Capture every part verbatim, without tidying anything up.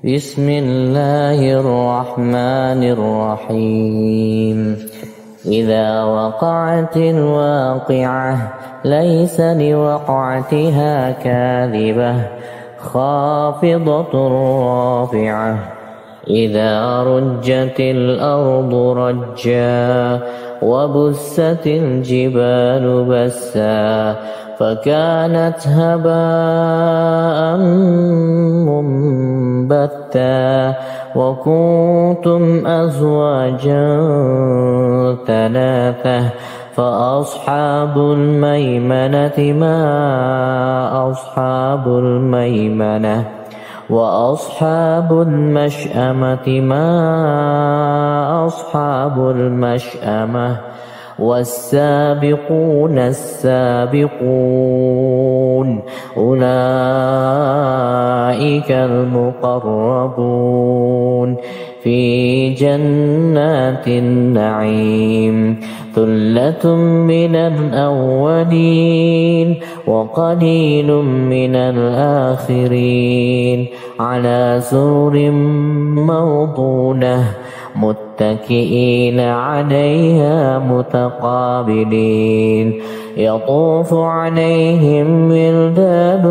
بسم الله الرحمن الرحيم إذا وقعت الواقعة ليس لوقعتها كاذبة خافضة رافعة إذا رجت الأرض رجا وبست الجبال بسا فكانت هباء منبثا وكنتم أزواجا ثلاثة فأصحاب الميمنة ما أصحاب الميمنة وأصحاب المشأمة ما أصحاب المشأمة والسابقون السابقون أولئك المقربون في جنات النعيم ثلة من الأولين وقليل من الآخرين على سرر موضونة متكئين عليها متقابلين يطوف عليهم ولدان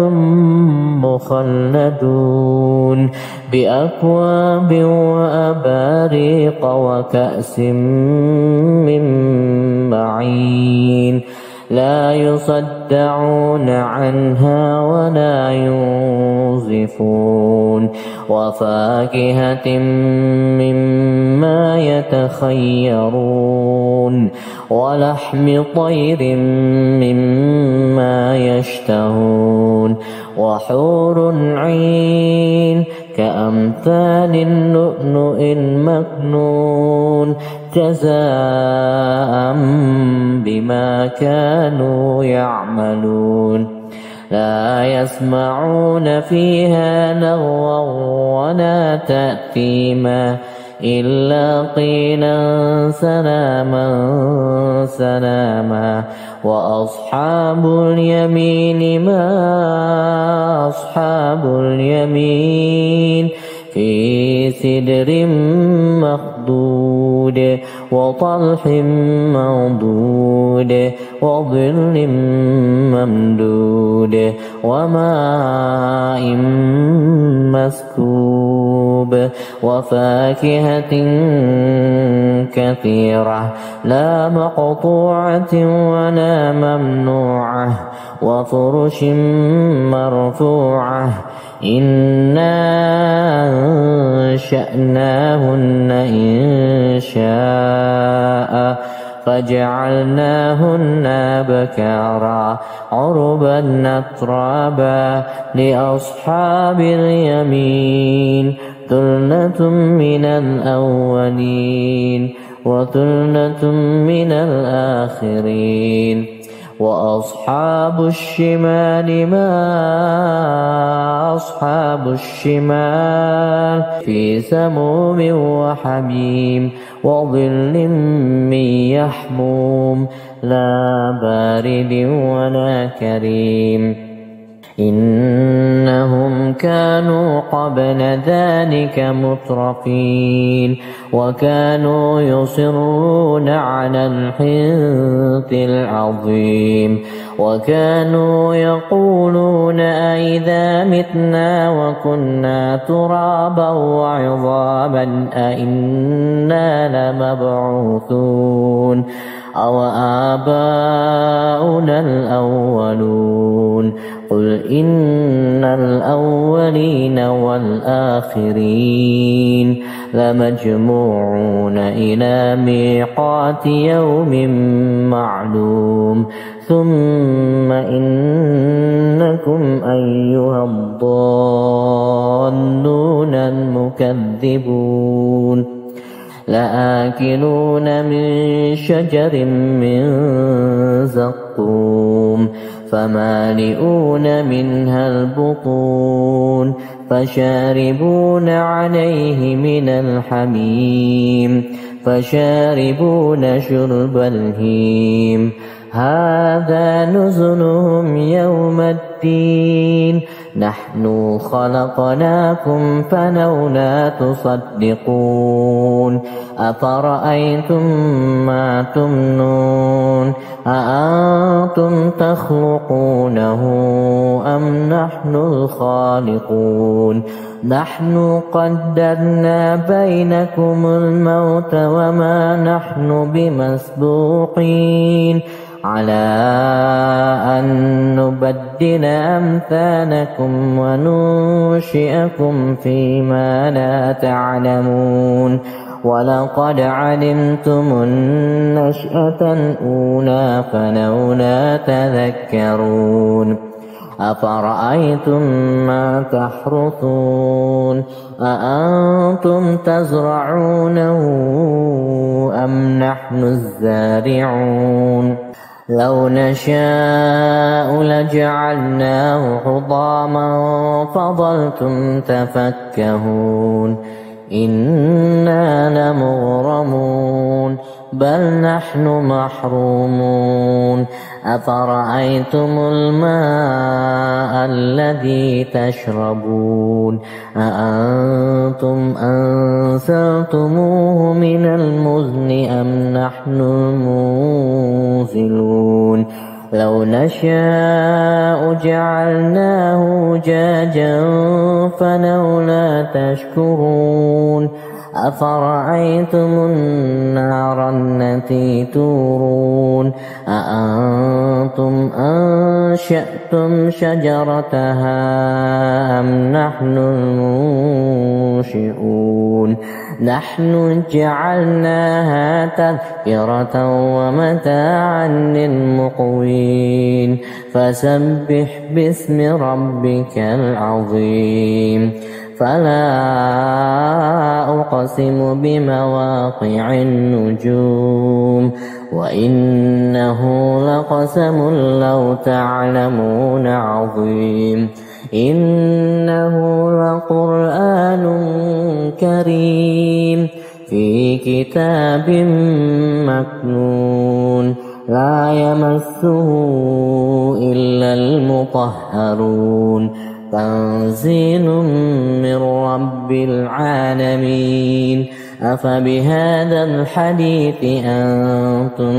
مخلدون بأكواب وأباريق وكأس من معين لا يصدعون عنها ولا ينزفون وفاكهة مما يتخيرون ولحم طير مما يشتهون وحور عين كأمثال اللؤلؤ المكنون جزاء بما كانوا يعملون لا يسمعون فيها لغوا ولا تأثيما إلا قيلا سلاما سلاما وأصحاب اليمين ما أصحاب اليمين في سدر مخضود وطلح منضود وظل ممدود وماء مسكوب وفاكهة كثيرة لا مقطوعة ولا ممنوعة وفرش مرفوعة إنا أنشأناهن إنشاء فجعلناهن بكارا عربا أترابا لأصحاب اليمين ثلة من الأولين وثلة من الآخرين وأصحاب الشمال ما أصحاب الشمال في سموم وحميم وظل من يحموم لا بارد ولا كريم إنهم كانوا قبل ذلك مترفين وكانوا يصرون على الحنث العظيم وكانوا يقولون أئذا متنا وكنا ترابا وعظاما أئنا لمبعوثون أو آباؤنا الأولون قل إن الأولين والآخرين لمجموعون إلى ميقات يوم معلوم ثم إنكم أيها الضالون المكذبون لآكلون من شجر من زقوم فمالئون منها البطون فشاربون عليه من الحميم فشاربون شرب الهيم هذا نزلهم يوم الدين نحن خلقناكم فلولا تصدقون أفرأيتم ما تمنون أأنتم تخلقونه أم نحن الخالقون نحن قدرنا بينكم الموت وما نحن بمسبوقين على أن نبدل أمثالكم وننشئكم فيما لا تعلمون ولقد علمتم النشأة الأولى فلولا تذكرون أفرأيتم ما تحرثون أأنتم تزرعونه أم نحن الزارعون لو نشاء لجعلناه حطاما فظلتم تفكهون إنا لمغرمون بل نحن محرومون أفرأيتم الماء الذي تشربون أأنتم أنزلتموه من المزن أم نحن المنزلون لو نشاء جعلناه جاجا فلولا تشكرون أفرأيتم النار التي تورون أأنتم أنشأتم شجرتها أم نحن المنشئون نحن جعلناها تذكرة ومتاعا للمقوين فسبح باسم ربك العظيم فلا أقسم بمواقع النجوم وإنه لقسم لو تعلمون عظيم إنه لقرآن كريم في كتاب مكنون لا يمسه إلا المطهرون تنزيل من رب العالمين أفبهذا الحديث أنتم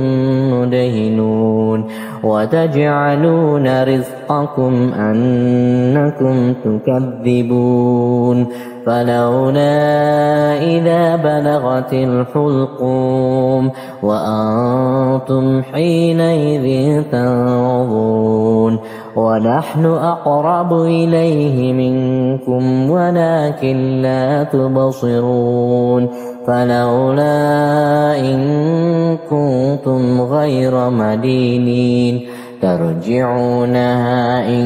مدهنون وتجعلون رزقكم أنكم تكذبون فلولا إذا بلغت الحلقوم وأنتم حينئذ تنظرون ونحن أقرب إليه منكم ولكن لا تبصرون فلولا إن كنتم غير مدينين ترجعونها إن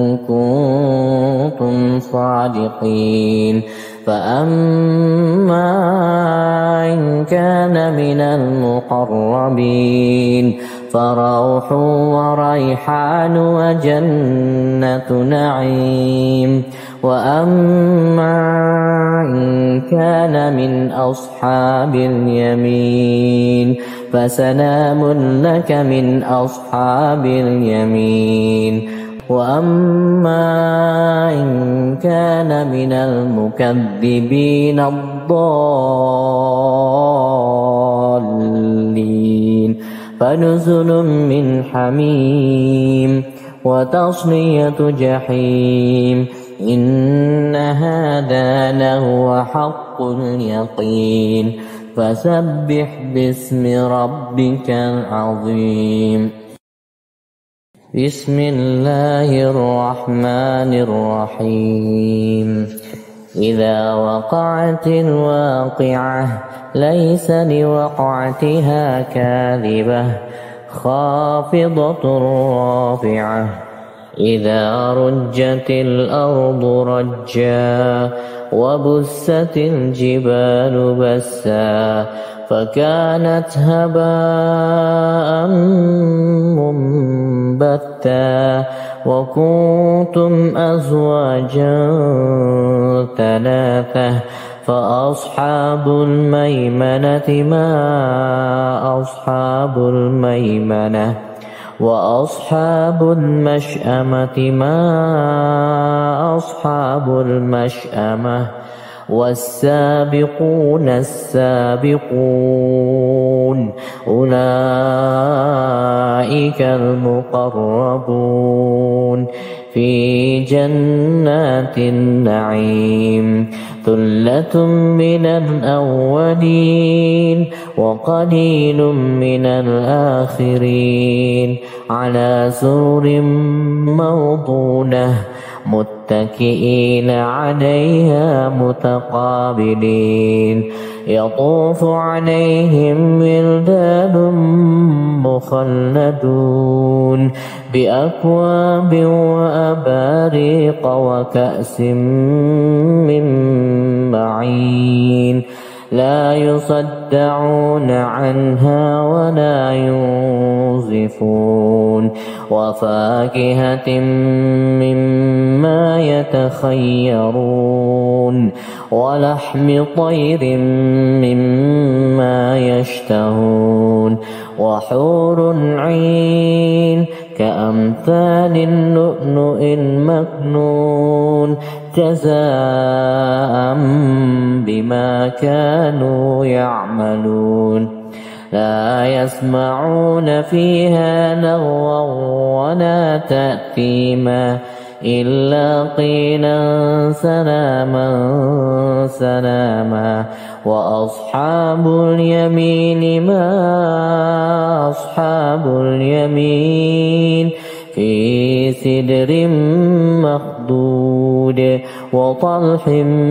كنتم صادقين فأما إن كان من المقربين فروح وريحان وجنة نعيم وأما إن كان من أصحاب اليمين فسلام لك من أصحاب اليمين وأما إن كان من المكذبين الضالين فنزل من حميم وتصلية جحيم إن هذا لهو حق اليقين فسبح باسم ربك العظيم بسم الله الرحمن الرحيم إذا وقعت الواقعة ليس لوقعتها كاذبة خافضة رافعة إذا رجت الأرض رجا وبست الجبال بسا فكانت هباء منبثا وكنتم أزواجا ثلاثة فأصحاب الميمنة ما أصحاب الميمنة وأصحاب المشأمة ما أصحاب المشأمة والسابقون السابقون أولئك المقربون في جنات النعيم ثلة من الأولين وقليل من الآخرين على سرر موضونة متكئين عليها متقابلين يطوف عليهم ولدان مخلدون بأكواب وأباريق وكأس من معين لا يصدعون عنها ولا ينزفون وفاكهة مما يتخيرون ولحم طير مما يشتهون وحور عين كأمثال اللؤلؤ المكنون جزاء بما كانوا يعملون لا يسمعون فيها لغوا ولا تأثيما إلا قيلا سلاما سلاما وأصحاب اليمين ما أصحاب اليمين في سدر مخضود وطلح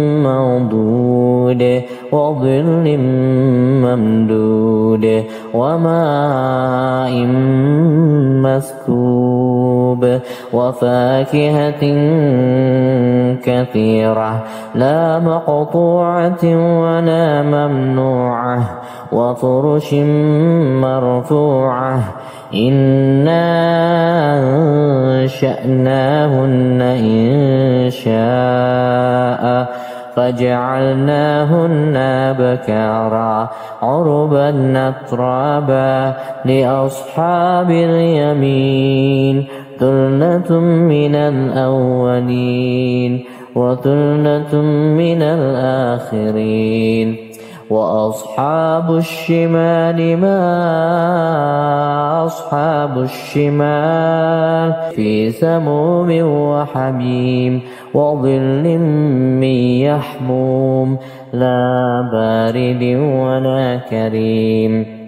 منضود وظل ممدود وماء مسكوب وفاكهة كثيرة لا مقطوعة ولا ممنوعة وفرش مرفوعة إنا أنشأناهن إنشاء فجعلناهن بكارا عربا أترابا لأصحاب اليمين ثلة من الأولين وثلة من الآخرين وأصحاب الشمال ما أصحاب الشمال في سموم وحميم وظل من يحموم لا بارد ولا كريم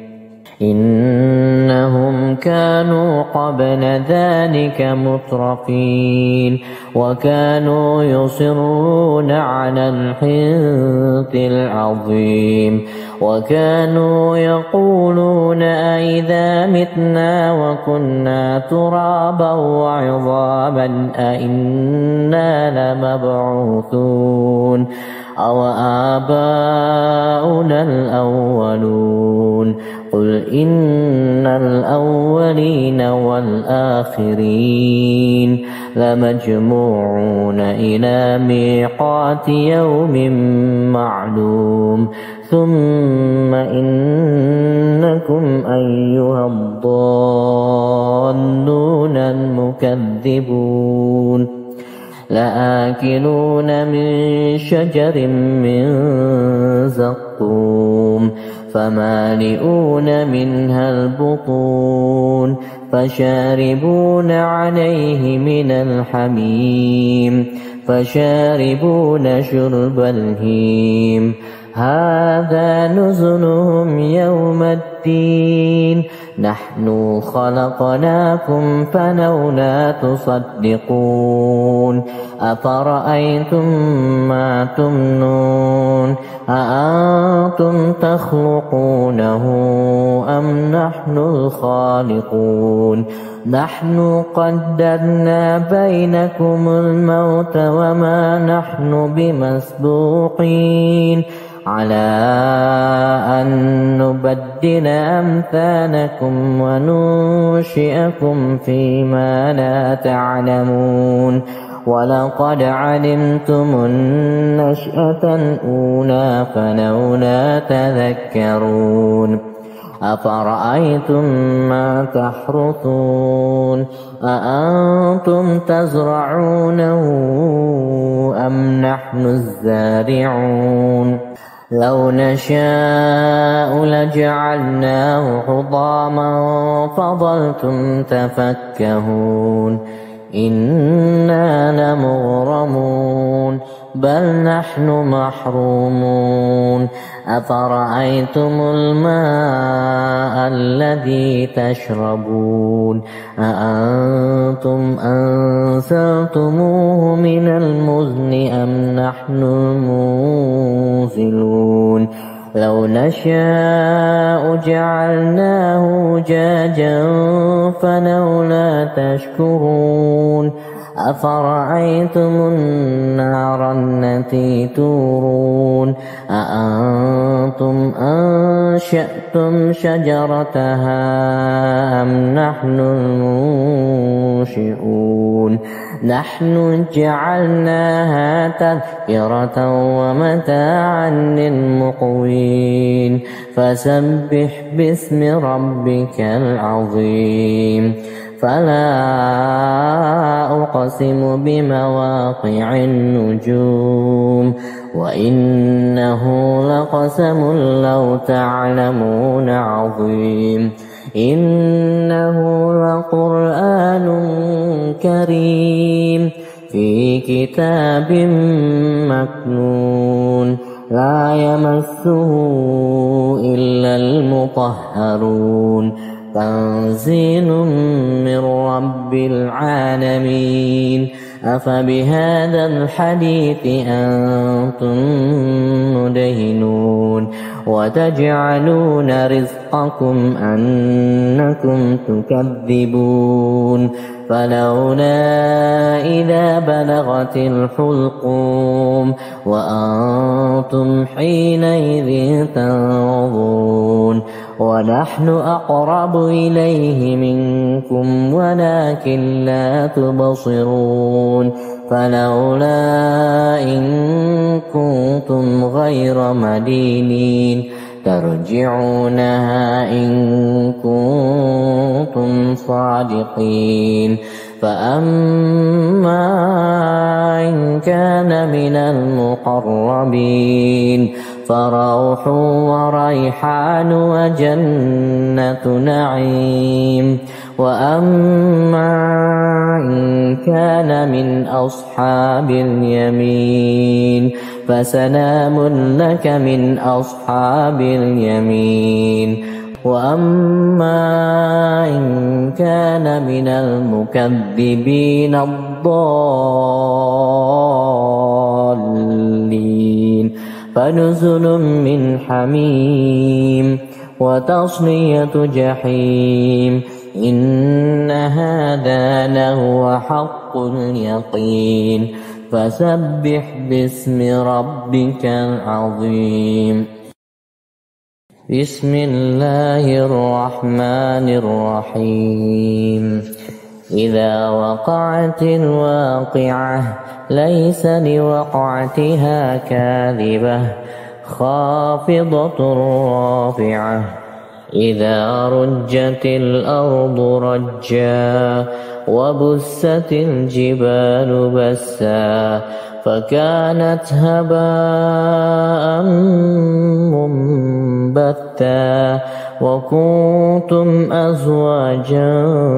إنهم كانوا قبل ذلك مترفين وكانوا يصرون على الحنث العظيم وكانوا يقولون أئذا متنا وكنا ترابا وعظاما أئنا لمبعوثون أو آباؤنا الأولون قل إن الأولين والآخرين لمجموعون إلى ميقات يوم معلوم ثم إنكم أيها الضالون المكذبون لآكلون من شجر من زقوم فمالئون منها البطون فشاربون عليه من الحميم فشاربون شرب الهيم هذا نزلهم يوم الدين نحن خلقناكم فلولا تصدقون أفرأيتم ما تمنون أأنتم تخلقونه أم نحن الخالقون نحن قدرنا بينكم الموت وما نحن بمسبوقين على أن نبدل أمثالكم وننشئكم فيما لا تعلمون ولقد علمتم النشأة الأولى فلولا تذكرون أفرأيتم ما تحرثون أأنتم تزرعونه أم نحن الزارعون لو نشاء لجعلناه حطاما فظلتم تفكهون إنا لمغرمون بل نحن محرومون أفرأيتم الماء الذي تشربون أأنتم أنزلتموه من المزن أم نحن المنزلون لو نشاء جعلناه أجاجا فلولا تشكرون أفرأيتم النار التي تورون أأنتم أنشأتم شجرتها أم نحن المنشئون نحن جعلناها تذكرة ومتاعا للمقوين فسبح باسم ربك العظيم فلا أقسم بمواقع النجوم وإنه لقسم لو تعلمون عظيم إنه لقرآن كريم في كتاب مكنون لا يمسه إلا المطهرون تنزيل من رب العالمين أفبهذا الحديث أنتم مدهنون وتجعلون رزقكم أنكم تكذبون فلولا إذا بلغت الحلقوم وأنتم حينئذ تنظرون ونحن أقرب إليه منكم ولكن لا تبصرون فلولا إن كنتم غير مدينين ترجعونها إن كنتم صادقين فأما إن كان من المقربين فروح وريحان وجنة نعيم وأما إن كان من أصحاب اليمين فسلام لك من أصحاب اليمين وأما إن كان من المكذبين الضالين فنزل من حميم وتصلية جحيم إن هذا لهو حق اليقين فسبح باسم ربك العظيم بسم الله الرحمن الرحيم إذا وقعت الواقعة ليس لوقعتها كاذبة خافضة رافعة إذا رجت الأرض رجا وبست الجبال بسا فكانت هباء منبتا وكنتم أزواجا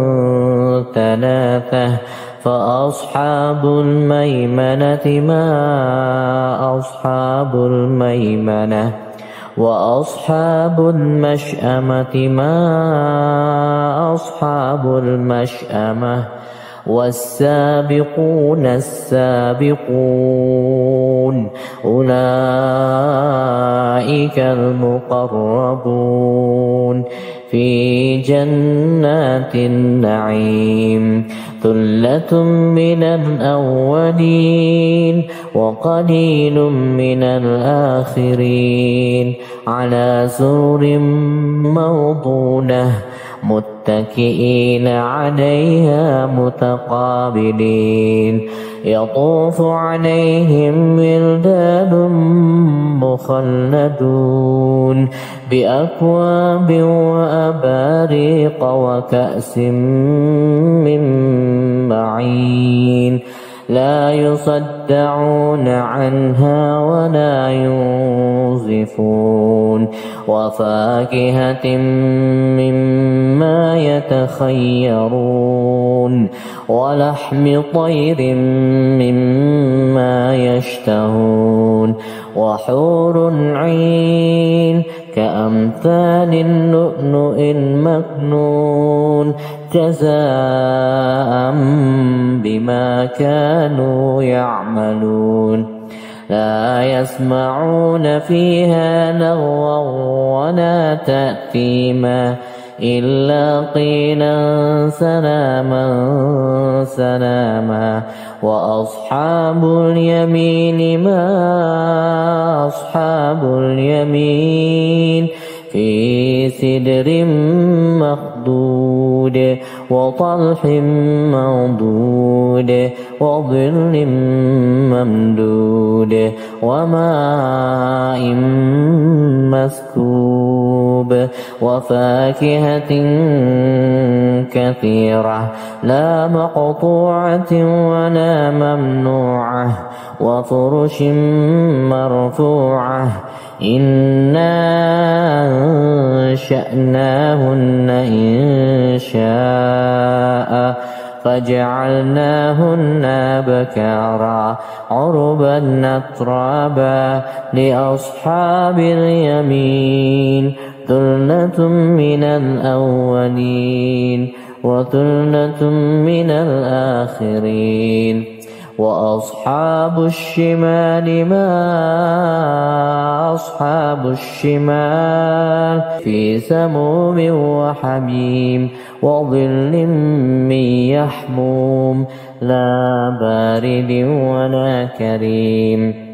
ثلاثة فأصحاب الميمنة ما أصحاب الميمنة وأصحاب المشأمة ما أصحاب المشأمة والسابقون السابقون أولئك المقربون في جنات النعيم ثلة من الأولين وقليل من الآخرين على سرر موضونة متكئين عليها متقابلين يطوف عليهم ولدان مخلدون بأكواب وأباريق وكأس من معين لا يصدعون عنها ولا ينزفون وفاكهة مما يتخيرون ولحم طير مما يشتهون وحور عين كأمثال اللؤلؤ المكنون جزاء بما كانوا يعملون لا يسمعون فيها لغوا ولا تأثيما إلا قيلا سلاما سلاما وأصحاب اليمين ما أصحاب اليمين في سدر مخضود وطلح منضود وظل ممدود وماء مسكوب وفاكهة كثيرة لا مقطوعة ولا ممنوعة وفرش مرفوعة إنا أنشأناهن إن شاء فجعلناهن بكارا عربا أترابا لأصحاب اليمين ثلة من الأولين وثلة من الآخرين وأصحاب الشمال ما أصحاب الشمال في سموم وحميم وظل من يحموم لا بارد ولا كريم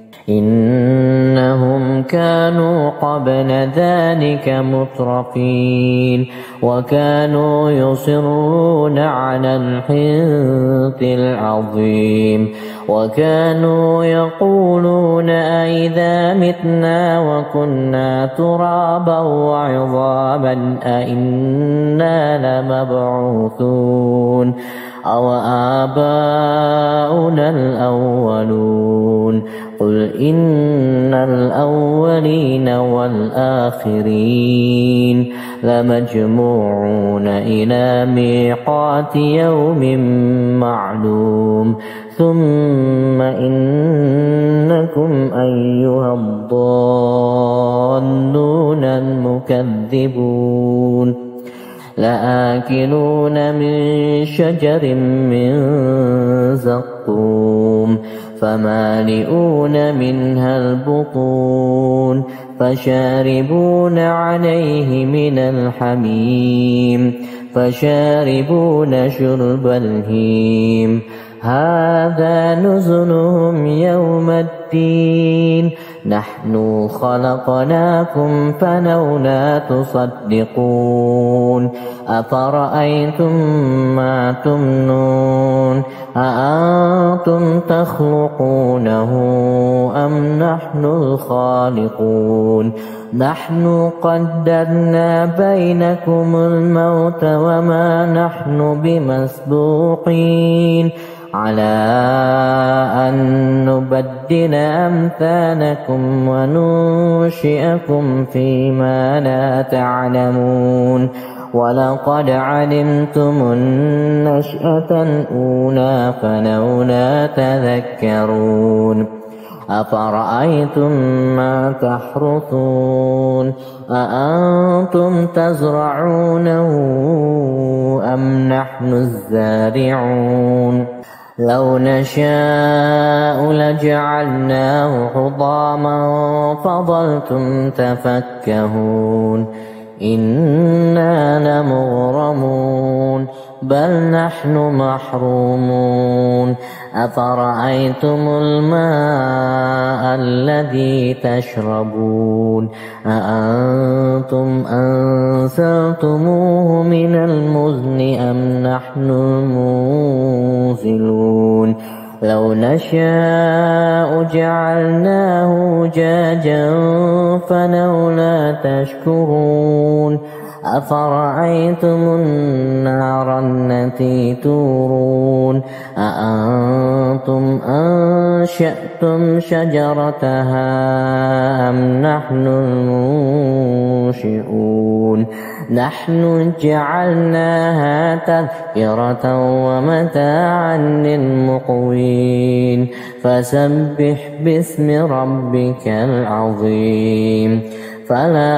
إنهم كانوا قبل ذلك مترفين وكانوا يصرون على الحنث العظيم وكانوا يقولون أئذا متنا وكنا ترابا وعظاما أئنا لمبعوثون أو آباؤنا الأولون قل إن الأولين والآخرين لمجموعون إلى ميقات يوم معلوم ثم إنكم أيها الضالون المكذبون لآكلون من شجر من زقوم فمالئون منها البطون فشاربون عليه من الحميم فشاربون شرب الهيم هذا نزلهم يوم الدين نحن خلقناكم فلولا تصدقون أفرأيتم ما تمنون أأنتم تخلقونه أم نحن الخالقون نحن قدرنا بينكم الموت وما نحن بمسبوقين على أن نبدل أمثالكم وننشئكم فيما لا تعلمون ولقد علمتم النشأة الأولى فلولا تذكرون أفرأيتم ما تحرثون أأنتم تزرعونه أم نحن الزارعون لو نشاء لجعلناه حطاما فظلتم تفكهون إنا لمغرمون بل نحن محرومون أفرأيتم الماء الذي تشربون أأنتم أنزلتموه من المزن أم نحن المنزلون لو نشاء جعلناه أجاجا فلولا تشكرون أفرأيتم النار التي تورون أأنتم أنشأتم شجرتها أم نحن المنشئون نحن جعلناها تذكرة ومتاعا للمقوين فسبح باسم ربك العظيم فلا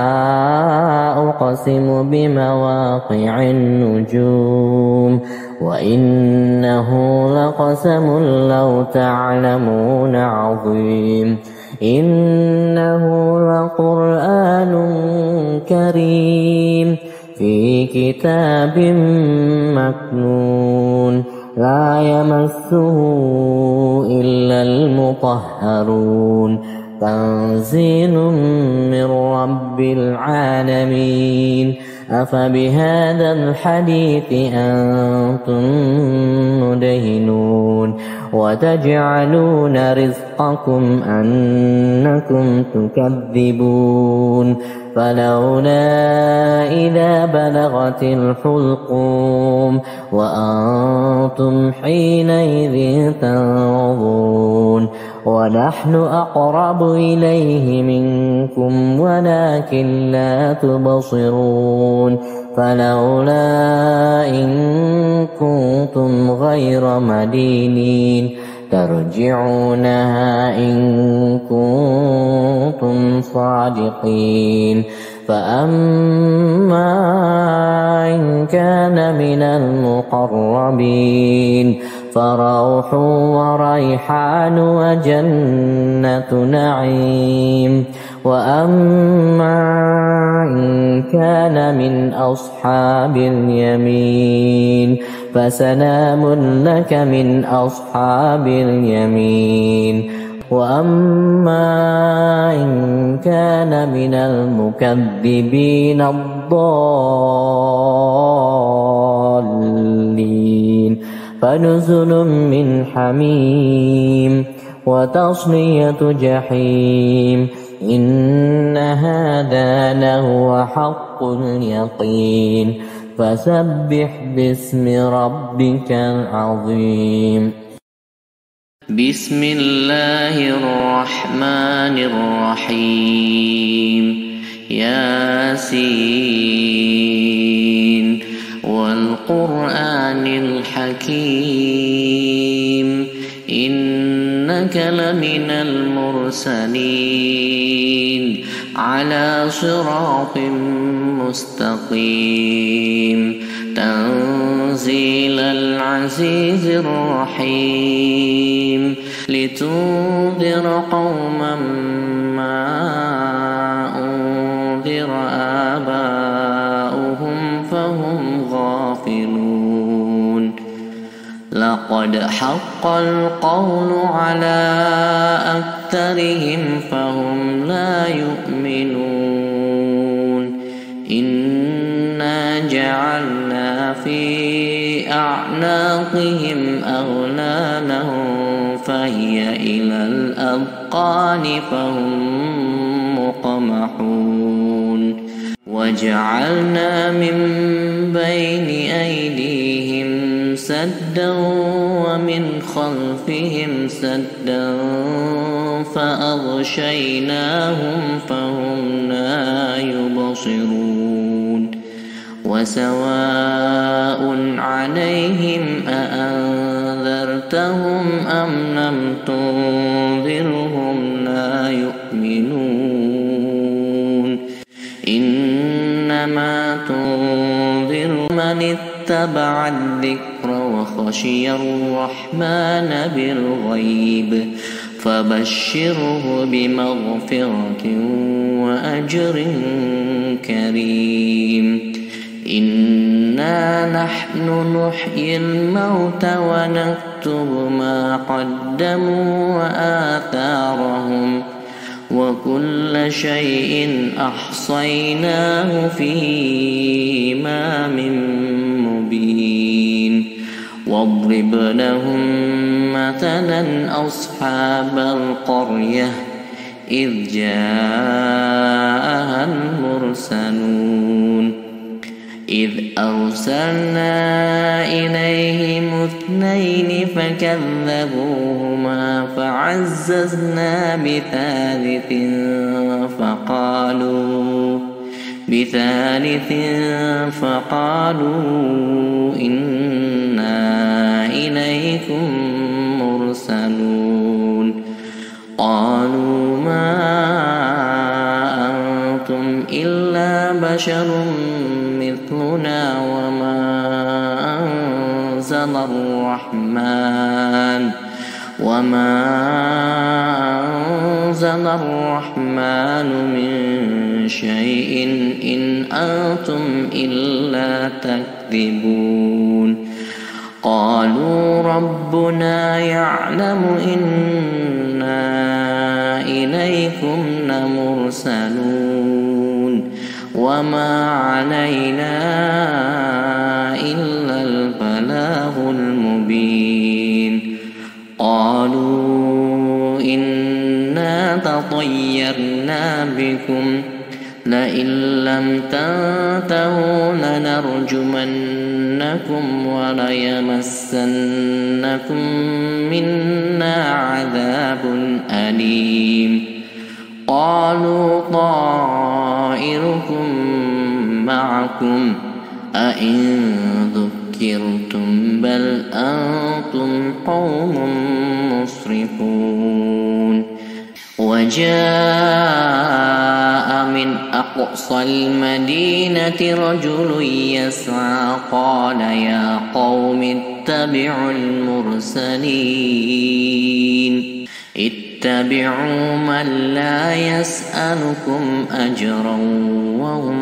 أقسم بمواقع النجوم وإنه لقسم لو تعلمون عظيم إنه لقرآن كريم في كتاب مكنون لا يمسه إلا المطهرون تنزيل من رب العالمين أفبهذا الحديث أنتم مدهنون وتجعلون رزقكم أنكم تكذبون فلولا إذا بلغت الحلقوم وأنتم حينئذ تنظرون ونحن أقرب إليه منكم ولكن لا تبصرون فلولا إن كنتم غير مدينين ترجعونها إن كنتم صادقين فأما إن كان من المقربين فروح وريحان وجنة نعيم وأما إن كان من أصحاب اليمين فسلام لك من أصحاب اليمين وأما إن كان من المكذبين الضالين فنزل من حميم وتصلية جحيم إن هذا لهو حق اليقين فسبح باسم ربك العظيم بسم الله الرحمن الرحيم ياسين والقرآن الحكيم إنك لمن المرسلين على صراط مستقيم تنزيل العزيز الرحيم لتنذر قوما ما أنذر آباؤهم فهم غافلون لقد حق القول على أكثرهم فهم لا يؤمنون إنا جعلنا في أعناقهم أغلالا فهي إلى الأذقان فهم مقمحون وجعلنا من بين أيديهم سدا ومن خلفهم سدا فأغشيناهم فهم لا يبصرون وسواء عليهم أأنذرتهم أم لم تنذرهم لا يؤمنون إنما تنذر من اتبع الذكر وخشي الرحمن بالغيب فبشره بمغفرة وأجر كريم إن إنا نحن نحيي الموتى ونكتب ما قدموا وآثارهم وكل شيء أحصيناه في إمام مبين واضرب لهم مثلا أصحاب القرية إذ جاءها المرسلون إذ أرسلنا إليهم اثنين فكذبوهما فعززنا بثالث فقالوا بثالث فقالوا إنا إليكم مرسلون قالوا ما أنتم إلا بشر مثلنا وما أنزل الرحمن وما أنزل الرحمن من شيء إن أنتم إلا تكذبون قالوا ربنا يعلم إنا إليكم لمرسلون وما علينا إلا البلاغ المبين قالوا إنا تطيرنا بكم لئن لم تنتهوا لنرجمنكم وليمسنكم منا عذاب أليم قالوا طائركم معكم أئن ذكرتم بل أنتم قوم مسرفون وجاء من أقصى المدينة رجل يسعى قال يا قوم اتبعوا المرسلين اتبعوا من لا يسألكم أجرا وهم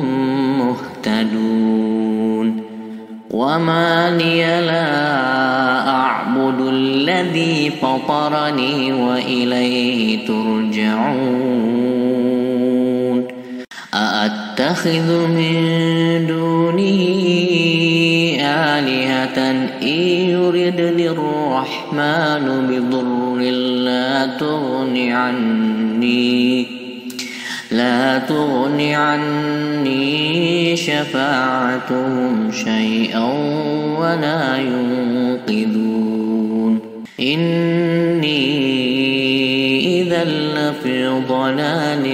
مهتدون وما لي لا أعبد الذي فطرني وإليه ترجعون أأتخذ من دونه آلهة إن يردني الرحمن بضر لا تغن عني لا تغن عني شفاعتهم شيئا ولا ينقذون إني إذا لفي ضلال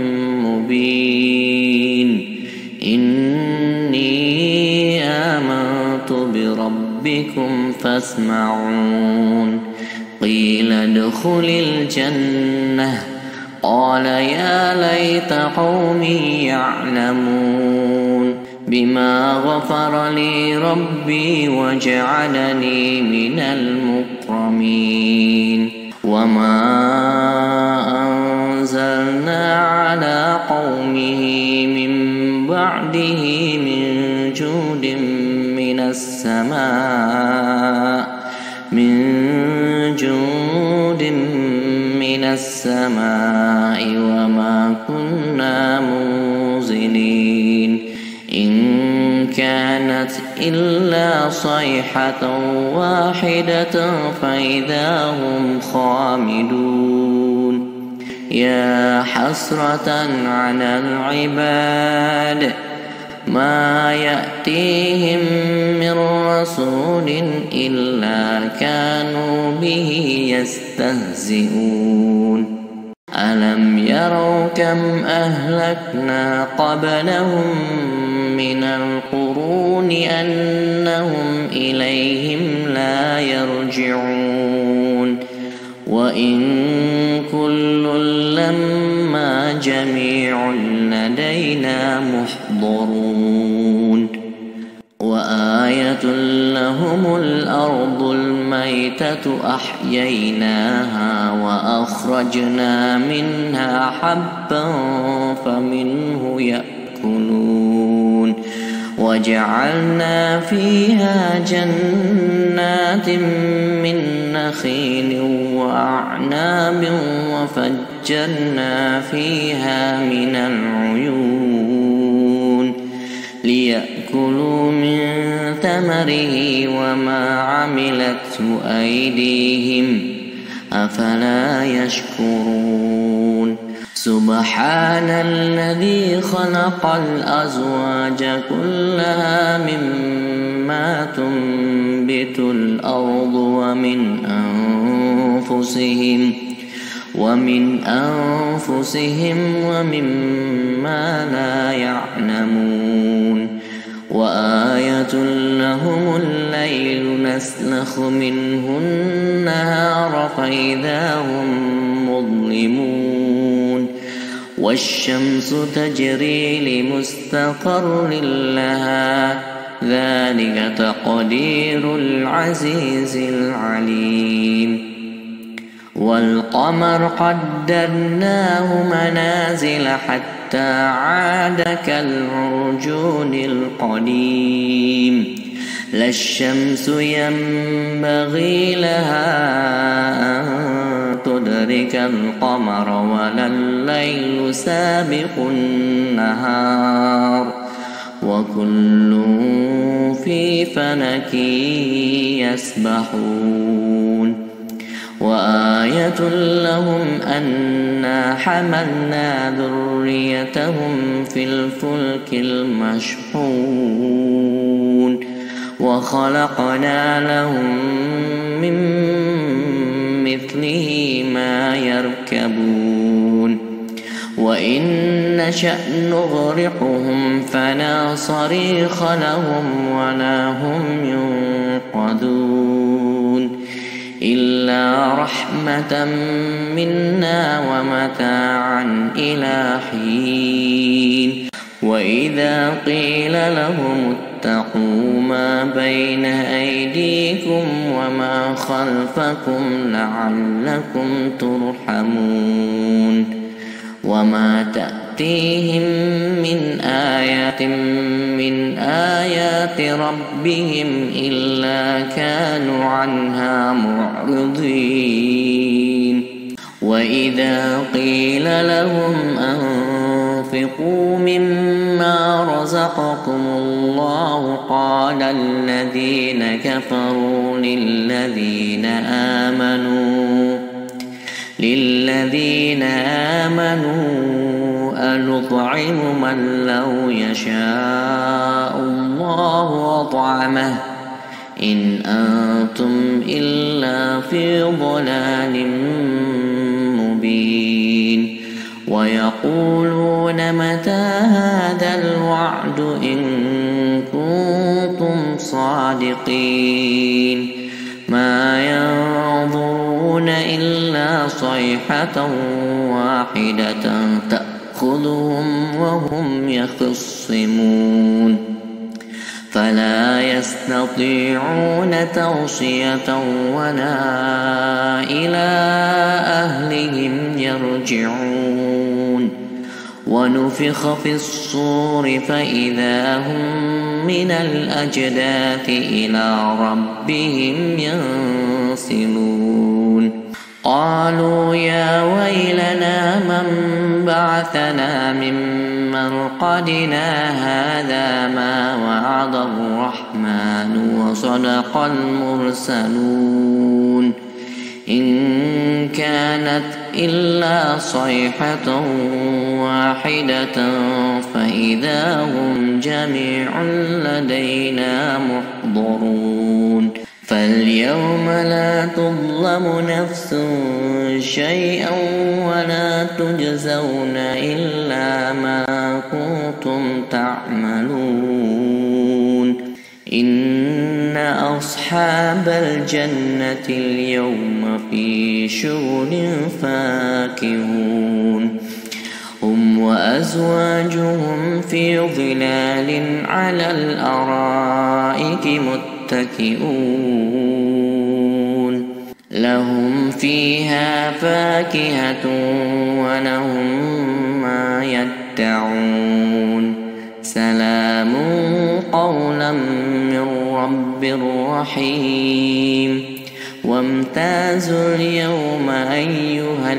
مبين إني آمنت بربكم فاسمعون قيل ادخل الجنة قال يا ليت قومي يعلمون بما غفر لي ربي وجعلني من المكرمين وما أنزلنا على قومه من بعده من جود من السماء من جود من السماء وما كنا منزلين إن كانت إلا صيحة واحدة فإذا هم خامدون يا حسرة على العباد ما يأتيهم من رسول إلا كانوا به يستهزئون ألم يروا كم أهلكنا قبلهم من القرون أنهم إليهم لا يرجعون وإن كل لما جميع لدينا محضرون وآية لهم الأرض الميتة أحييناها وأخرجنا منها حبا فمنه يأكلون وجعلنا فيها جنات من نخيل وأعناب وفجرنا فيها من العيون ليأكلوا من ثمره وما عملته أيديهم أفلا يشكرون سبحان الذي خلق الأزواج كلها مما تنبت الأرض ومن أنفسهم ومن أنفسهم ومما لا يعلمون وآية لهم الليل نسلخ منه النهار فإذا هم مظلمون والشمس تجري لمستقر لها ذلك تقدير العزيز العليم والقمر قدرناه منازل حتى عاد كالعرجون القديم لا الشمس ينبغي لها أن تدرك القمر ولا الليل سابق النهار وكل في فلك يسبحون وآية لهم أنا حملنا ذريتهم في الفلك المشحون وخلقنا لهم من مثله ما يركبون وإن نشأ نغرقهم فلا صريخ لهم ولا هم ينقذون إلا رحمة منا ومتاعا إلى حين وإذا قيل لهم اتقوا ما بين أيديكم وما خلفكم لعلكم ترحمون وما تأتيهم من آية من آيات ربهم إلا كانوا عنها معرضين وإذا قيل لهم أنفقوا مما رزقكم الله قال الذين كفروا للذين آمنوا للذين آمنوا أنطعم من لو يشاء الله أطعمه إن أنتم إلا في ضلال مبين ويقولون متى هذا الوعد إن كنتم صادقين ما ينظرون إلا صيحة واحدة تأخذهم وهم يخصمون فلا يستطيعون توصية ولا إلى أهلهم يرجعون ونفخ في الصور فإذا هم من الأجداث إلى ربهم ينسلون قالوا يا ويلنا من بعثنا من مرقدنا هذا ما وعد الرحمن وصدق المرسلون إن كانت إلا صيحة واحدة فإذا هم جميع لدينا محضرون فاليوم لا تظلم نفس شيئا ولا تجزون إلا ما كنتم تعملون إن أصحاب الجنة اليوم في شغل فاكهون هم وأزواجهم في ظلال على الأرائك متكئون لهم فيها فاكهة ولهم ما يدعون سلام قولا من رب رحيم وامتازوا اليوم أيها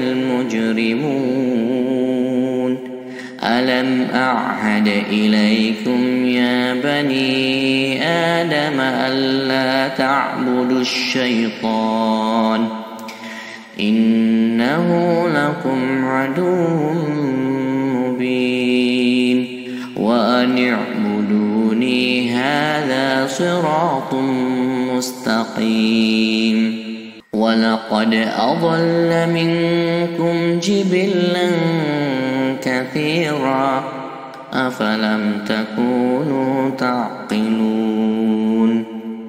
المجرمون ألم أعهد إليكم يا بني آدم ألا تعبدوا الشيطان إنه لكم عدو مبين وأن اعبدوني هذا صراط مستقيم ولقد أضل منكم جبلا كثيرا أفلم تكونوا تعقلون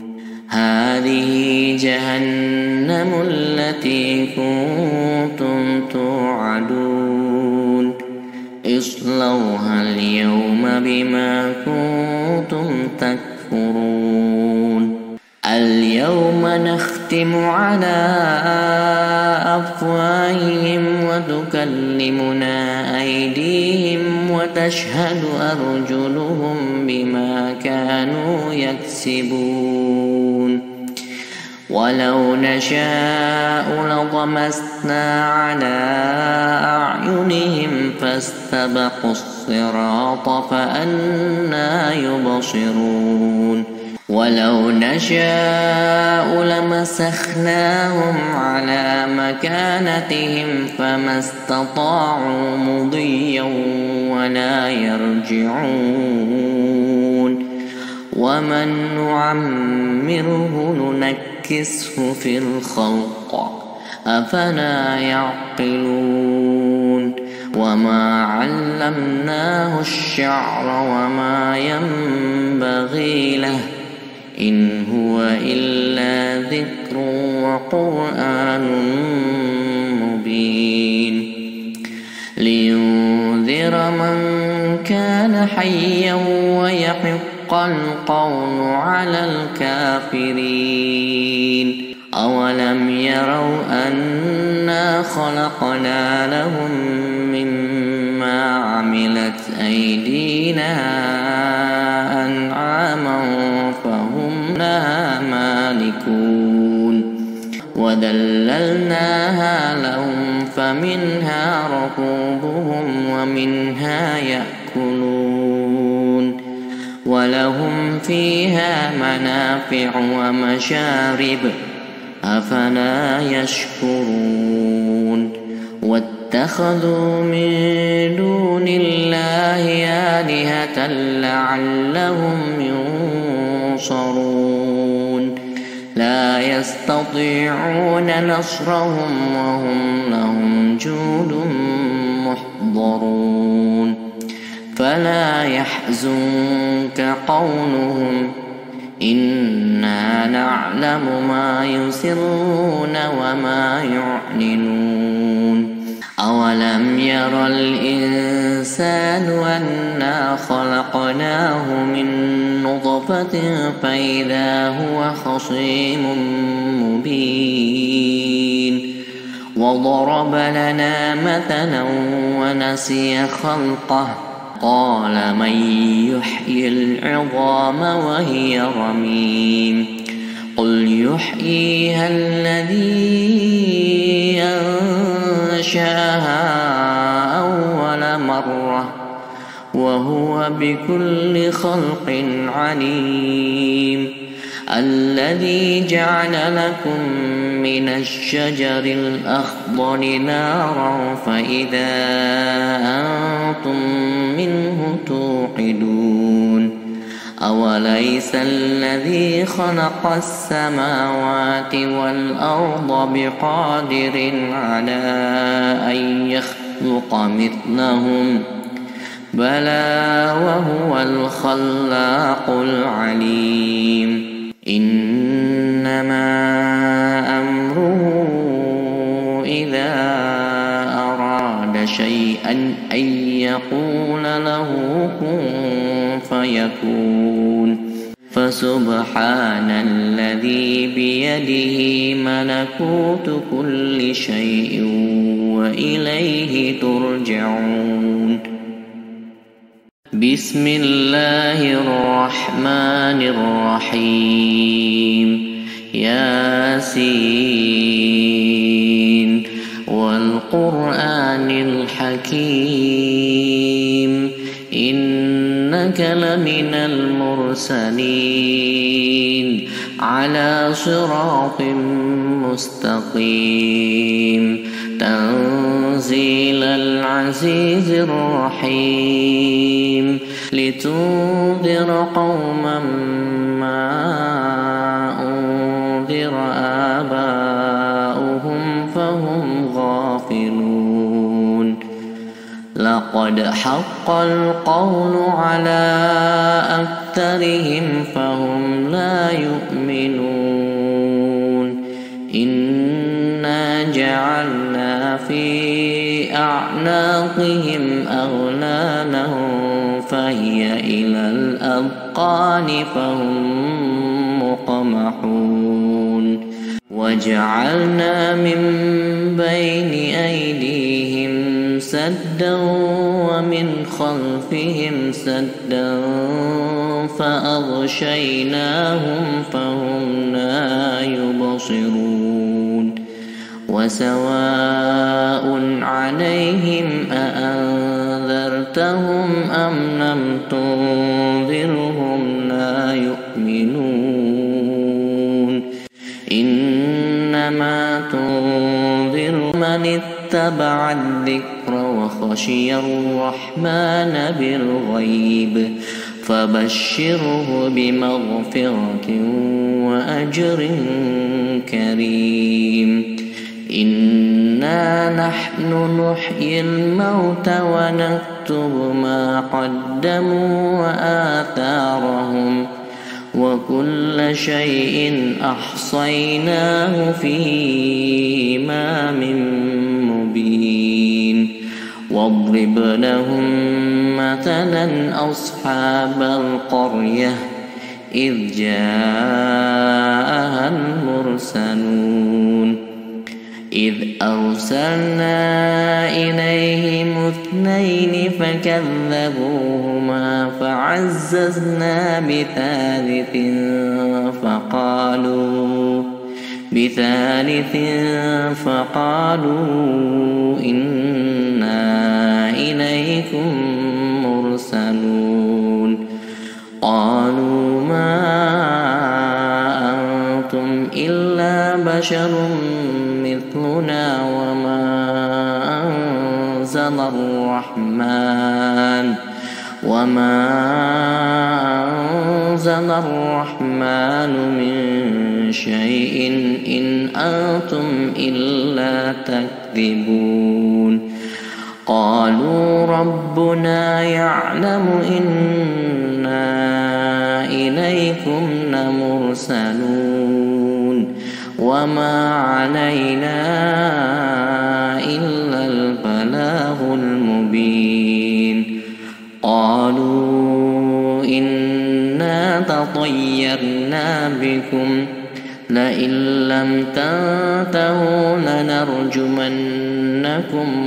هذه جهنم التي كنتم توعدون اصلوها اليوم بما كنتم تكفرون اليوم نختم على أفواههم وتكلمنا أيديهم وتشهد أرجلهم بما كانوا يكسبون ولو نشاء لطمسنا على أعينهم فاستبقوا الصراط فأنى يبصرون ولو نشاء لمسخناهم على مكانتهم فما استطاعوا مضيا ولا يرجعون ومن نعمره ننكسه في الخلق أفلا يعقلون وما علمناه الشعر وما ينبغي له إن هو إلا ذكر وقرآن مبين لينذر من كان حيا ويحق القول على الكافرين أولم يروا أنا خلقنا لهم مما عملت أيدينا أنعاما فهم لها مالكون وذللناها لهم فمنها ركوبهم ومنها يأكلون ولهم فيها منافع ومشارب أفلا يشكرون واتخذوا من دون الله آلهة لعلهم ينصرون لا يستطيعون نصرهم وهم لهم جند محضرون فلا يحزنك قولهم إنا نعلم ما يسرون وما يعلنون أولم ير الإنسان أنا خلقناه من نطفة فإذا هو خصيم مبين وضرب لنا مثلا ونسي خلقه قال من يحيي العظام وهي رميم قل يحييها الذي أنشأها أول مرة وهو بكل خلق عليم الذي جعل لكم من الشجر الأخضر نارا فإذا أنتم منه توقدون أوليس الذي خلق السماوات والأرض بقادر على أن يخلق مثلهم بلى وهو الخلاق العليم إنما أمره إذا أراد شيئا أن يقول له كن فيكون فسبحان الذي بيده ملكوت كل شيء وإليه ترجعون بسم الله الرحمن الرحيم ياسين والقرآن الحكيم إنك لمن المرسلين على صراط مستقيم تنزيل العزيز الرحيم لتنذر قوما ما أنذر آباؤهم فهم غافلون لقد حق القول على أكثرهم فهم لا يؤمنون إنا جعلنا في أعناقهم أغلالا فهي إلى الأذقان فهم مقمحون وجعلنا من بين أيديهم سدا ومن خلفهم سدا فأغشيناهم فهم لا يبصرون وسواء عليهم أأنذرتهم أم لم تنذرهم لا يؤمنون إنما تنذر من اتبع الذكر وخشي الرحمن بالغيب فبشره بمغفرة وأجر كريم إنا نحن نحيي الموتى ونكتب ما قدموا وآثارهم وكل شيء أحصيناه في إمام مبين واضرب لهم مثلا أصحاب القرية إذ جاءها المرسلون إذ أرسلنا إليهم اثنين فكذبوهما فعززنا بثالث فقالوا بثالث فقالوا إنا إليكم مرسلون قالوا ما أنتم إلا بشر مثلنا وما أنزل الرحمن وما أنزل الرحمن من شيء إن أنتم إلا تكذبون قالوا ربنا يعلم إنا إليكم لمرسلون وما علينا إلا البلاغ المبين قالوا إنا تطيرنا بكم لئن لم تنتهوا لنرجمنكم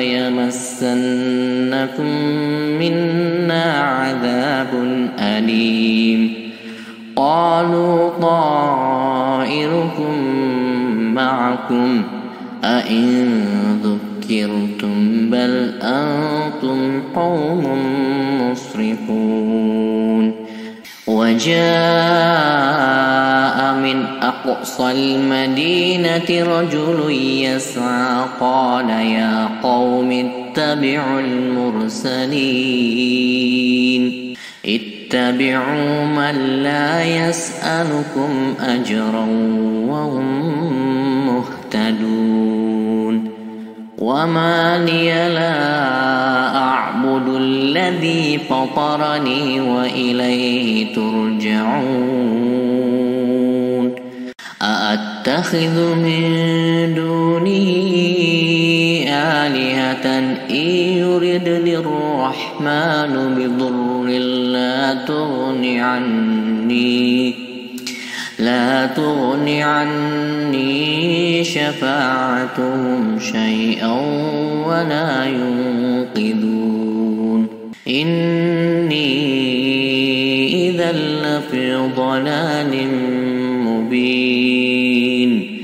وليمسنكم منا عذاب أليم قالوا طائركم معكم أئن ذكرتم بل أنتم قوم مسرفون وجاء من أقصى المدينة رجل يسعى قال يا قوم اتبعوا المرسلين اتبعوا من لا يسألكم أجرا وهم مهتدون وما لي لا أعبد الذي فطرني وإليه ترجعون أأتخذ من دونه آلهة إن يردني الرحمن بضر لا تغن عني لا تغن عني شفاعتهم شيئا ولا ينقذون إن إني إذا لفي ضلال مبين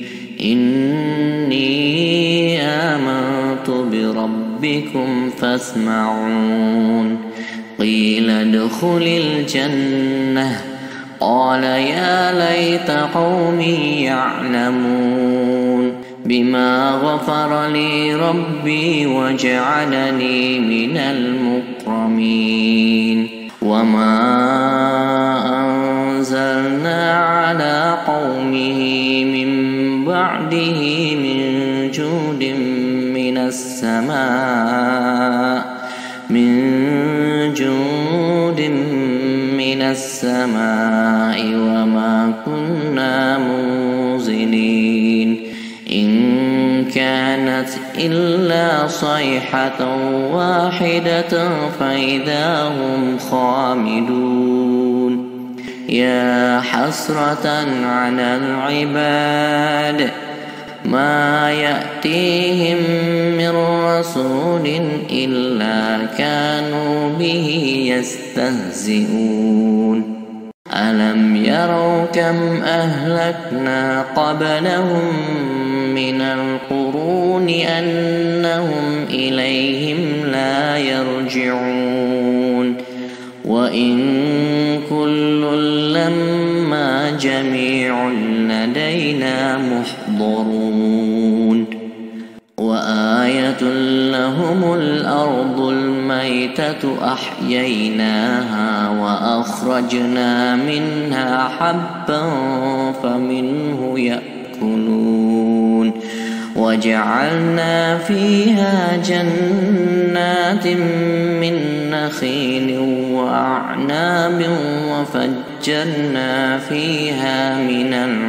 إني آمنت بربكم فاسمعون قيل ادخل الجنة قال يا ليت قومي يعلمون بما غفر لي ربي وجعلني من المكرمين وما أنزلنا على قومه من بعده من جود من السماء من جود من السماء وما كنا منزلين إن كانت إلا صيحة واحدة فإذا هم خامدون يا حسرة على العباد ما يأتيهم من رسول إلا كانوا به يستهزئون ألم يروا كم أهلكنا قبلهم من القرون أنهم إليهم لا يرجعون وإن كل لما جميع لدينا محضرون وآية لهم الأرض الميتة أحييناها وأخرجنا منها حبا فمنه يأكلون وجعلنا فيها جنات من نخيل وأعناب وفجرنا فيها من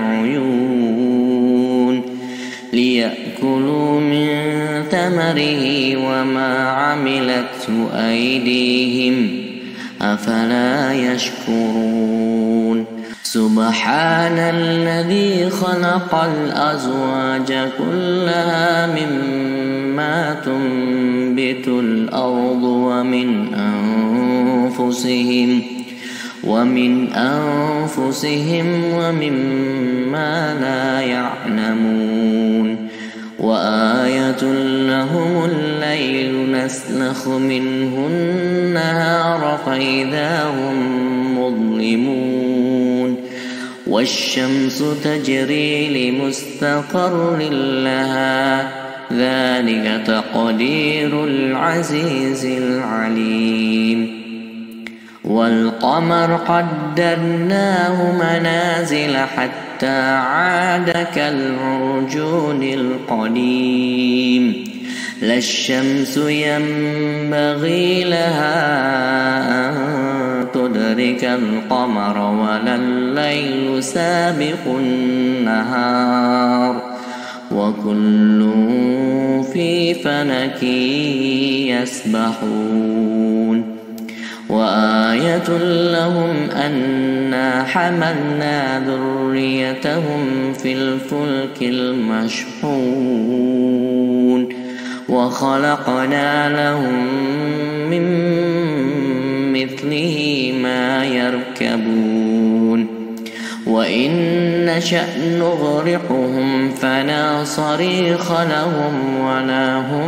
العيون ليأكلوا من ثمره وما عملته أيديهم أفلا يشكرون سبحان الذي خلق الأزواج كلها مما تنبت الأرض ومن أنفسهم ومن أنفسهم ومما لا يعلمون وآية لهم الليل نسلخ منه النهار فإذا هم مظلمون والشمس تجري لمستقر لها ذلك تقدير العزيز العليم والقمر قدرناه منازل حتى عاد كالعرجون القديم لا الشمس ينبغي لها أن تدرك القمر ولا الليل سابق النهار وكل في فلك يسبحون وآية لهم أنا حملنا ذريتهم في الفلك المشحون وخلقنا لهم من مثله ما يركبون وإن نشأ نغرقهم فلا صريخ لهم ولا هم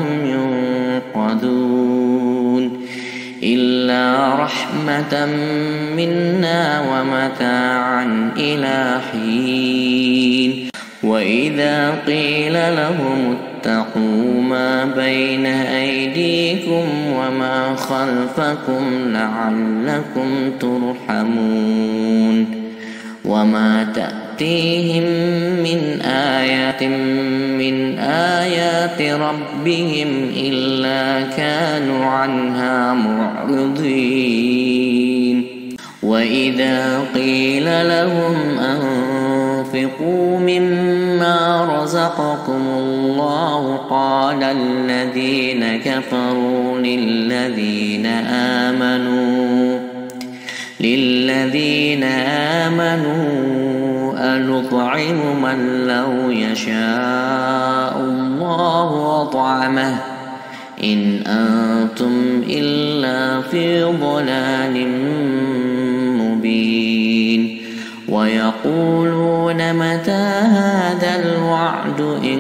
ينقذون إلا رحمة منا ومتاعا إلى حين وإذا قيل لهم اتقوا ما بين أيديكم وما خلفكم لعلكم ترحمون وما تأتيهم من آية من آيات ربهم إلا كانوا عنها معرضين وإذا قيل لهم أنفقوا مما رزقكم الله قال الذين كفروا للذين آمنوا للذين آمنوا أنطعم من لو يشاء الله أطعمه إن أنتم إلا في ضلال مبين ويقولون متى هذا الوعد إن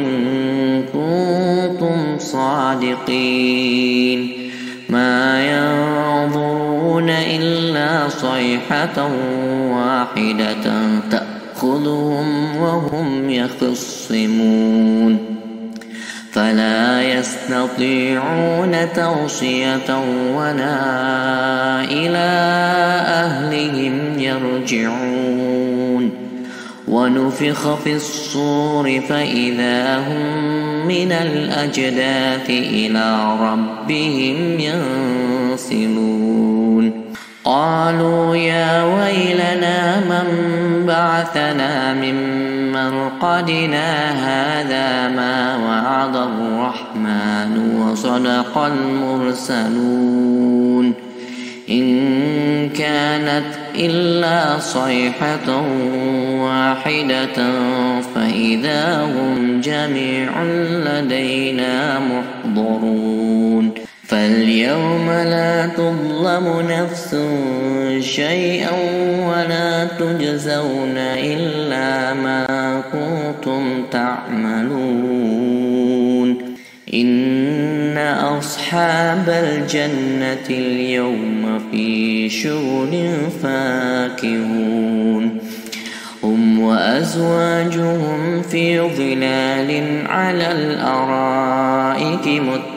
كنتم صادقين ما ينظرون إلا صيحة واحدة تأخذهم وهم يخصمون فلا يستطيعون توصية ولا إلى أهلهم يرجعون ونفخ في الصور فإذا هم من الأجداث إلى ربهم ينسلون قالوا يا ويلنا من بعثنا من مرقدنا هذا ما وعد الرحمن وصدق المرسلون إن كانت إلا صيحة واحدة فإذا هم جميع لدينا محضرون فاليوم لا تظلم نفس شيئا ولا تجزون إلا ما كنتم تعملون إن أصحاب الجنة اليوم في شغل فاكهون هم وأزواجهم في ظلال على الأرائك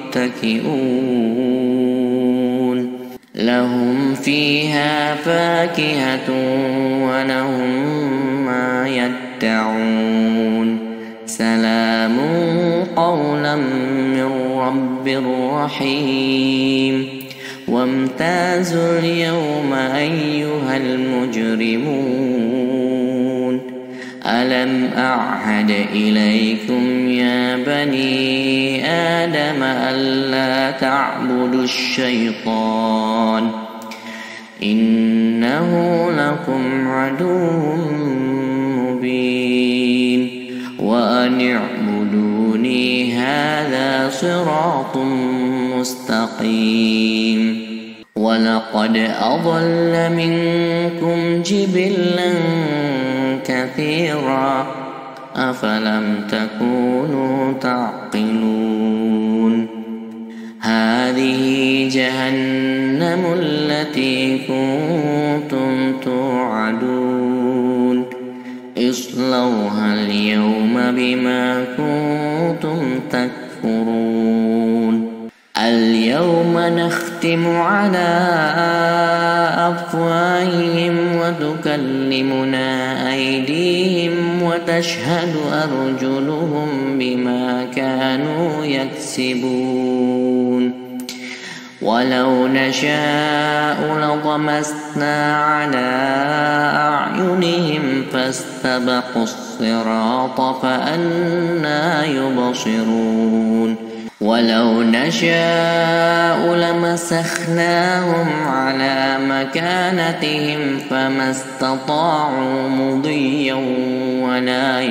متكئون لهم فيها فاكهة ولهم ما يدعون سلام قولا من رب رحيم وامتازوا اليوم أيها المجرمون ألم أعهد إليكم يا بني آدم ألا تعبدوا الشيطان إنه لكم عدو مبين وأن اعبدوني هذا صراط مستقيم ولقد أضل منكم جبلا كثيرا أفلم تكونوا تعقلون هذه جهنم التي كنتم توعدون اصلوها اليوم بما كنتم تكفرون اليوم نختم على أفواههم وتكلمنا أيديهم وتشهد أرجلهم بما كانوا يكسبون ولو نشاء لطمسنا على أعينهم فاستبقوا الصراط فأنى يبصرون ولو نشاء لمسخناهم على مكانتهم فما استطاعوا مضيا ولا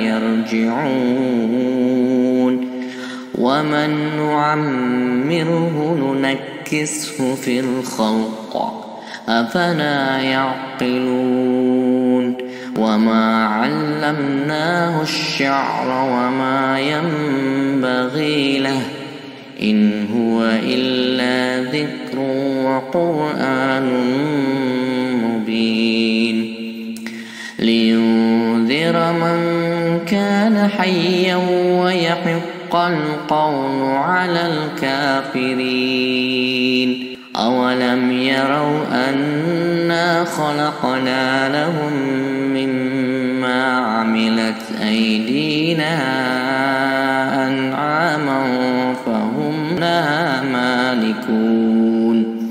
يرجعون ومن نعمره ننكسه في الخلق أفلا يعقلون وما علمناه الشعر وما ينبغي له إن هو إلا ذكر وقرآن مبين لينذر من كان حيا ويحق القول على الكافرين أولم يروا أنا خلقنا لهم مما عملت أيدينا أنعاما فهم لها مالكون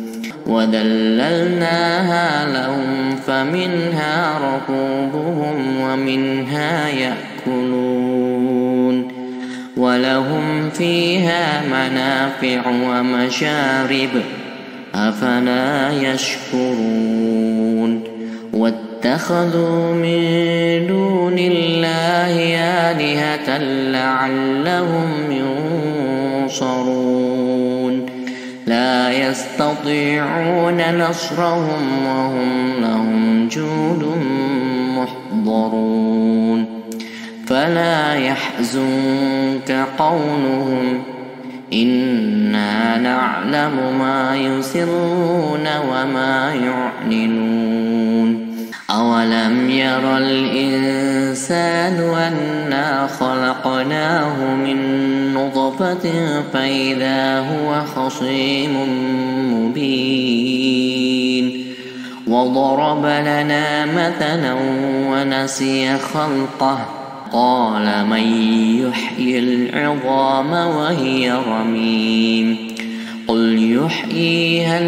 وذللناها لهم فمنها ركوبهم ومنها يأكلون ولهم فيها منافع ومشارب أفلا يشكرون واتخذوا من دون الله آلهة لعلهم ينصرون يستطيعون نصرهم وهم لهم جند محضرون فلا يحزنك قولهم إنا نعلم ما يسرون وما يعلنون أولم ير الإنسان أنا خلقناه من نطفة فإذا هو خصيم مبين وضرب لنا مثلا ونسي خلقه قال من يحيي العظام وهي رميم قل يحييها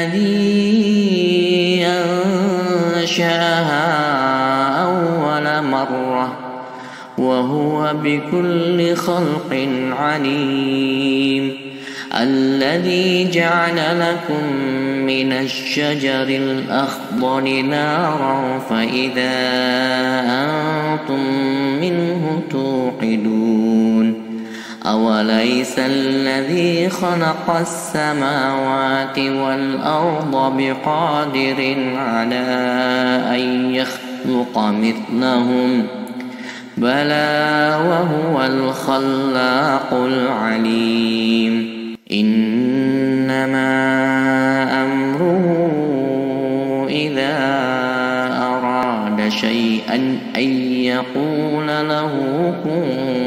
الذي أنشأها أول مرة وهو بكل خلق عليم الذي جعل لكم من الشجر الأخضر نارا فإذا أنتم منه توقدون أوليس الذي خلق السماوات والأرض بقادر على أن يخلق مثلهم بلى وهو الخلاق العليم إنما أمره إذا أراد شيئا أن يقول له كن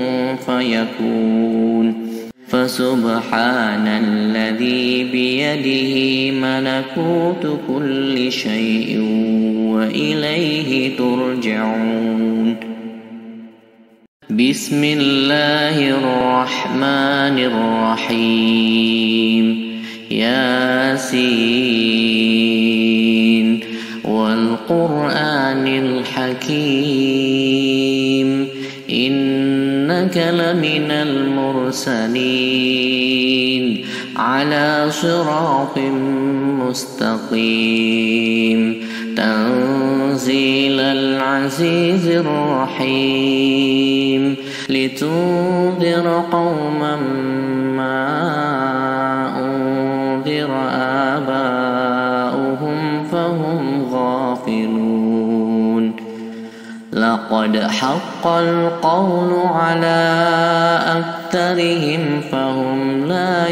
فيكون فسبحان الذي بيده ملكوت كل شيء وإليه ترجعون بسم الله الرحمن الرحيم ياسين والقرآن الحكيم إنك لمن المرسلين على صراط مستقيم تنزيل العزيز الرحيم لتنذر قوما ما أنذر آباؤهم فهم غافلون لقد حق القول على أكثرهم فهم لا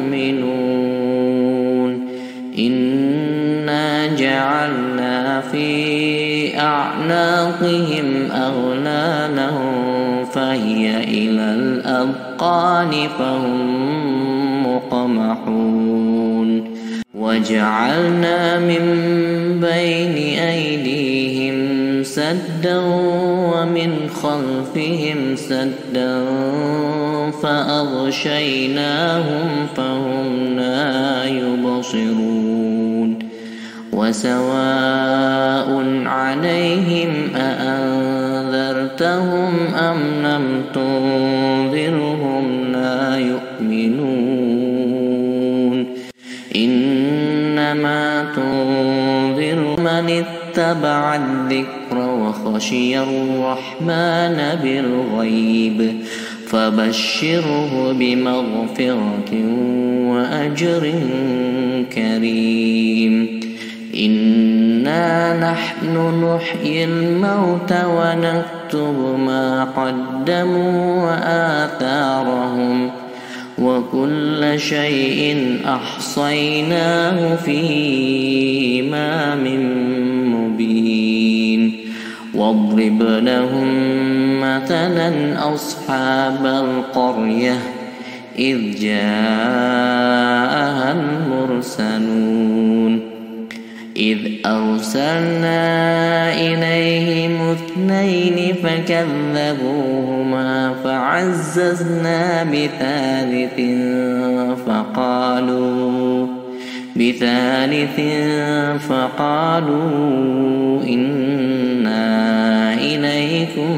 يؤمنون إنا جعلنا في أعناقهم أغلالا فهي إلى الأذقان فهم مقمحون وجعلنا من بين أيديهم سدا ومن خلفهم سدا فأغشيناهم فهم لا يبصرون وسواء عليهم أأنذرتهم أم لم تنذرهم لا يؤمنون إنما تنذر من اتبع الذكر وخشي الرحمن بالغيب فبشره بمغفرة وأجر كريم إنا نحن نحيي الموتى ونكتب ما قدموا وآثارهم وكل شيء أحصيناه في إمام مبين واضرب لهم مثلا أصحاب القرية إذ جاءها المرسلون إذ أرسلنا إليهم اثنين فكذبوهما فعززنا بثالث فقالوا بثالث فقالوا إنا إليكم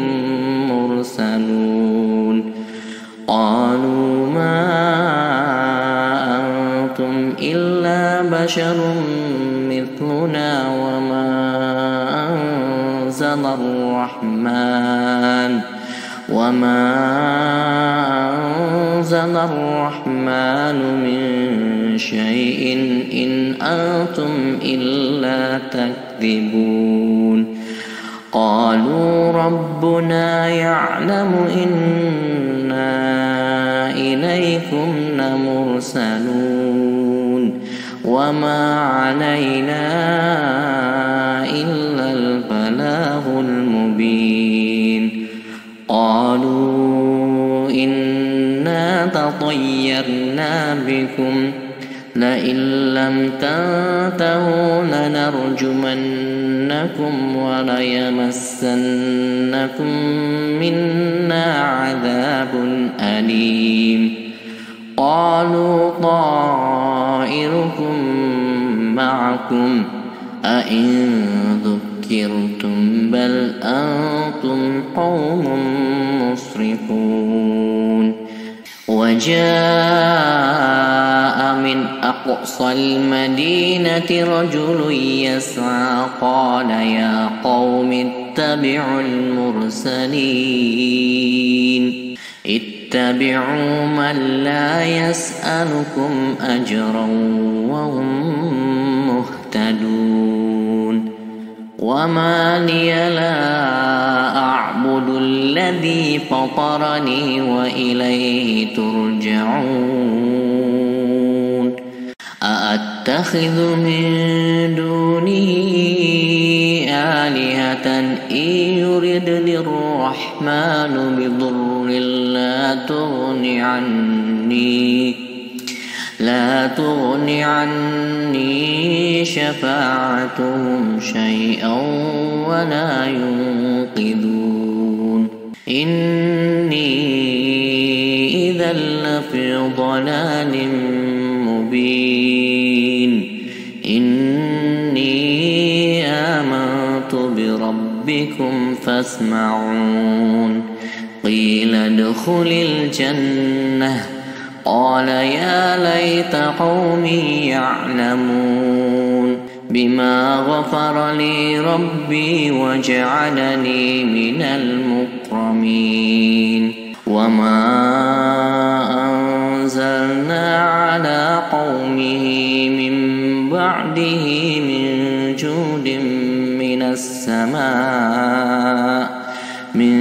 مرسلون قالوا ما أنتم إلا بشر مثلنا وما أنزل الرحمن وما أنزل الرحمن من شيء إن أنتم إلا تكذبون قالوا ربنا يعلم إنا إليكم لمرسلون وما علينا إلا البلاغ المبين قالوا إنا تطيرنا بكم لئن لم تنتهوا لنرجمنكم وليمسنكم منا عذاب أليم قالوا طائركم معكم أئن ذكرتم بل أنتم قوم مسرفون وجاء من أقصى المدينة رجل يسعى قال يا قوم اتبعوا المرسلين اتبعوا من لا يسألكم أجرا وهم مهتدون وما لي لا أعبد الذي فطرني وإليه ترجعون أأتخذ من دونه آلهة إن يردني الرحمن بضر لا تغن عني لا تغن عني شفاعتهم شيئا ولا ينقذون إني إذا لفي ضلال مبين إني آمنت بربكم فاسمعون قيل ادخل الجنة قال يا ليت قومي يعلمون بما غفر لي ربي وجعلني من المكرمين وما أنزلنا على قومه من بعده من جود من السماء من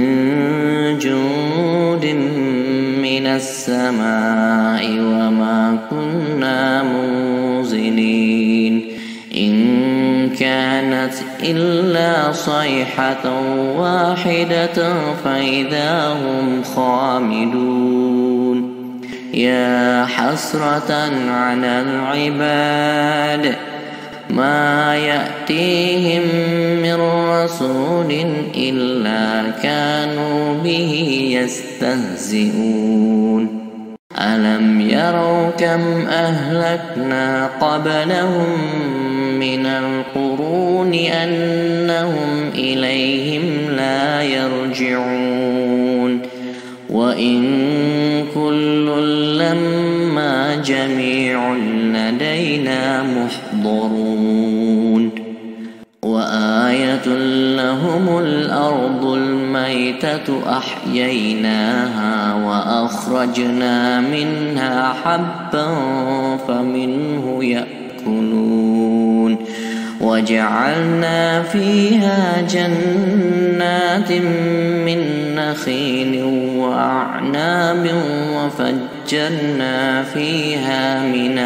جود من السماء وما كنا منزلين إن كانت إلا صيحة واحدة فإذا هم خامدون يا حسرة على العباد ما يأتيهم من رسول إلا كانوا به يستهزئون ألم يروا كم أهلكنا قبلهم من القرون أنهم إليهم لا يرجعون وإن كل لما جميع لدينا محضرون وآية لهم الأرض الميتة أحييناها وأخرجنا منها حبا فمنه يأكلون وجعلنا فيها جنات من نخيل وأعناب وفجرنا فيها من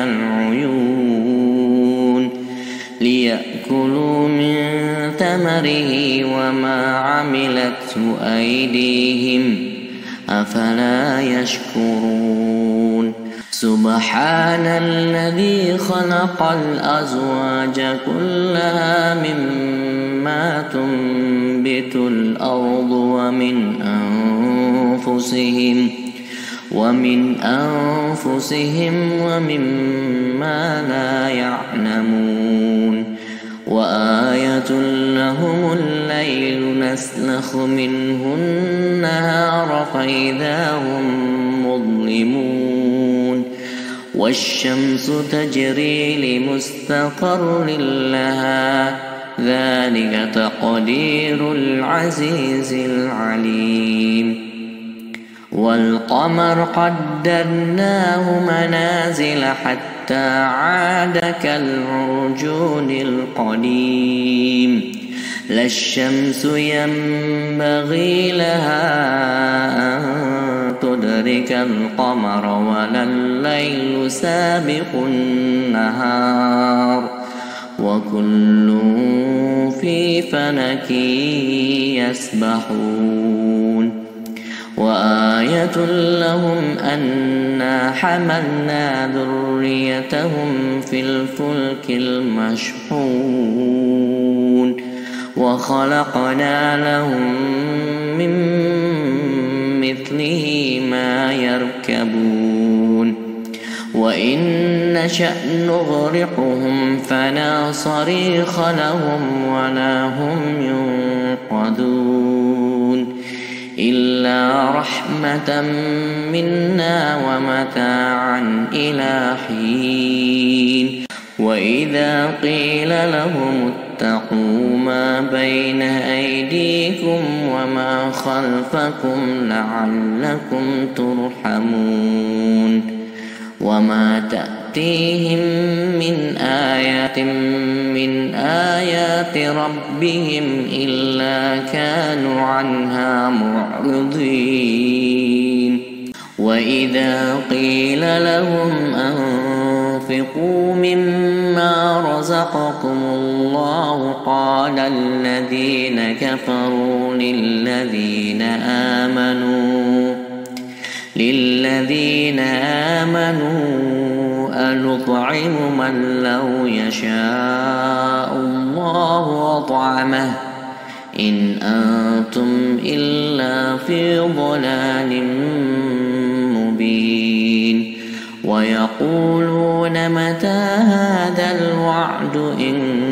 العيون ليأكلوا من ثمره وما عملته أيديهم أفلا يشكرون سبحان الذي خلق الأزواج كلها مما تنبت الأرض ومن أنفسهم ومن أنفسهم ومما لا يعلمون وآية لهم الليل نسلخ منه النهار فإذا هم مظلمون والشمس تجري لمستقر لها ذلك تقدير العزيز العليم والقمر قدرناه منازل حتى حتى عاد كالعرجون القديم لا الشمس ينبغي لها أن تدرك القمر ولا الليل سابق النهار وكل في فلك يسبحون وآية لهم أنا حملنا ذريتهم في الفلك المشحون وخلقنا لهم من مثله ما يركبون وإن نشأ نغرقهم فلا صريخ لهم ولا هم ينقذون إلا رحمة منا ومتاعا إلى حين وإذا قيل لهم اتقوا ما بين أيديكم وما خلفكم لعلكم ترحمون وما تأتيهم من آية من آيات ربهم إلا كانوا عنها معرضين وإذا قيل لهم أنفقوا مما رزقكم الله قال الذين كفروا للذين آمنوا للذين آمنوا أنطعم من لو يشاء الله أطعمه إن أنتم إلا في ضلال مبين ويقولون متى هذا الوعد إن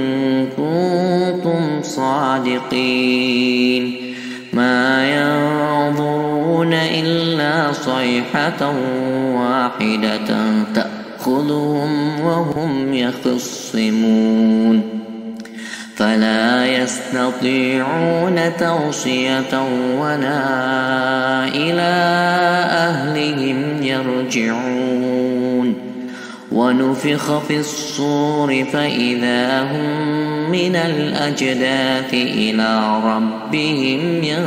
كنتم صادقين ما ينظرون إلا صيحة واحدة تأخذهم وهم يخصمون فلا يستطيعون توصية ولا إلى أهلهم يرجعون ونفخ في الصور فإذا هم من الأجداث إلى ربهم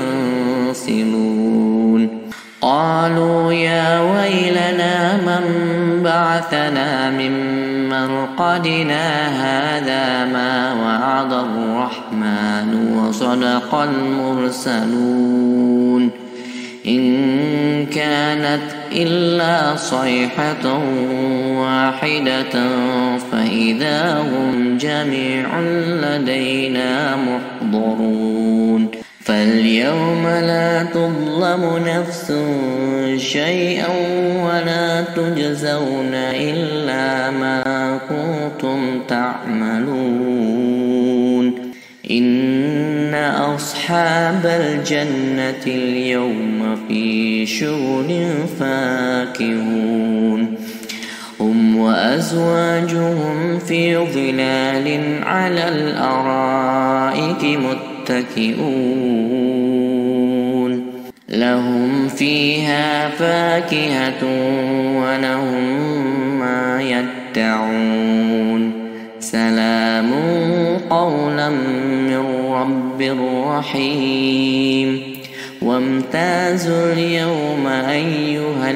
ينسلون قالوا يا ويلنا من بعثنا من مرقدنا هذا ما وعد الرحمن وصدق المرسلون إن كانت إلا صيحة واحدة فإذا هم جميع لدينا محضرون فاليوم لا تظلم نفس شيئا ولا تجزون إلا ما كنتم تعملون إن أصحاب الجنة اليوم في شغل فاكهون هم وأزواجهم في ظلال على الأرائك متكئون لهم فيها فاكهة ولهم ما يدعون سلام قولا من رب رحيم وامتازوا اليوم أيها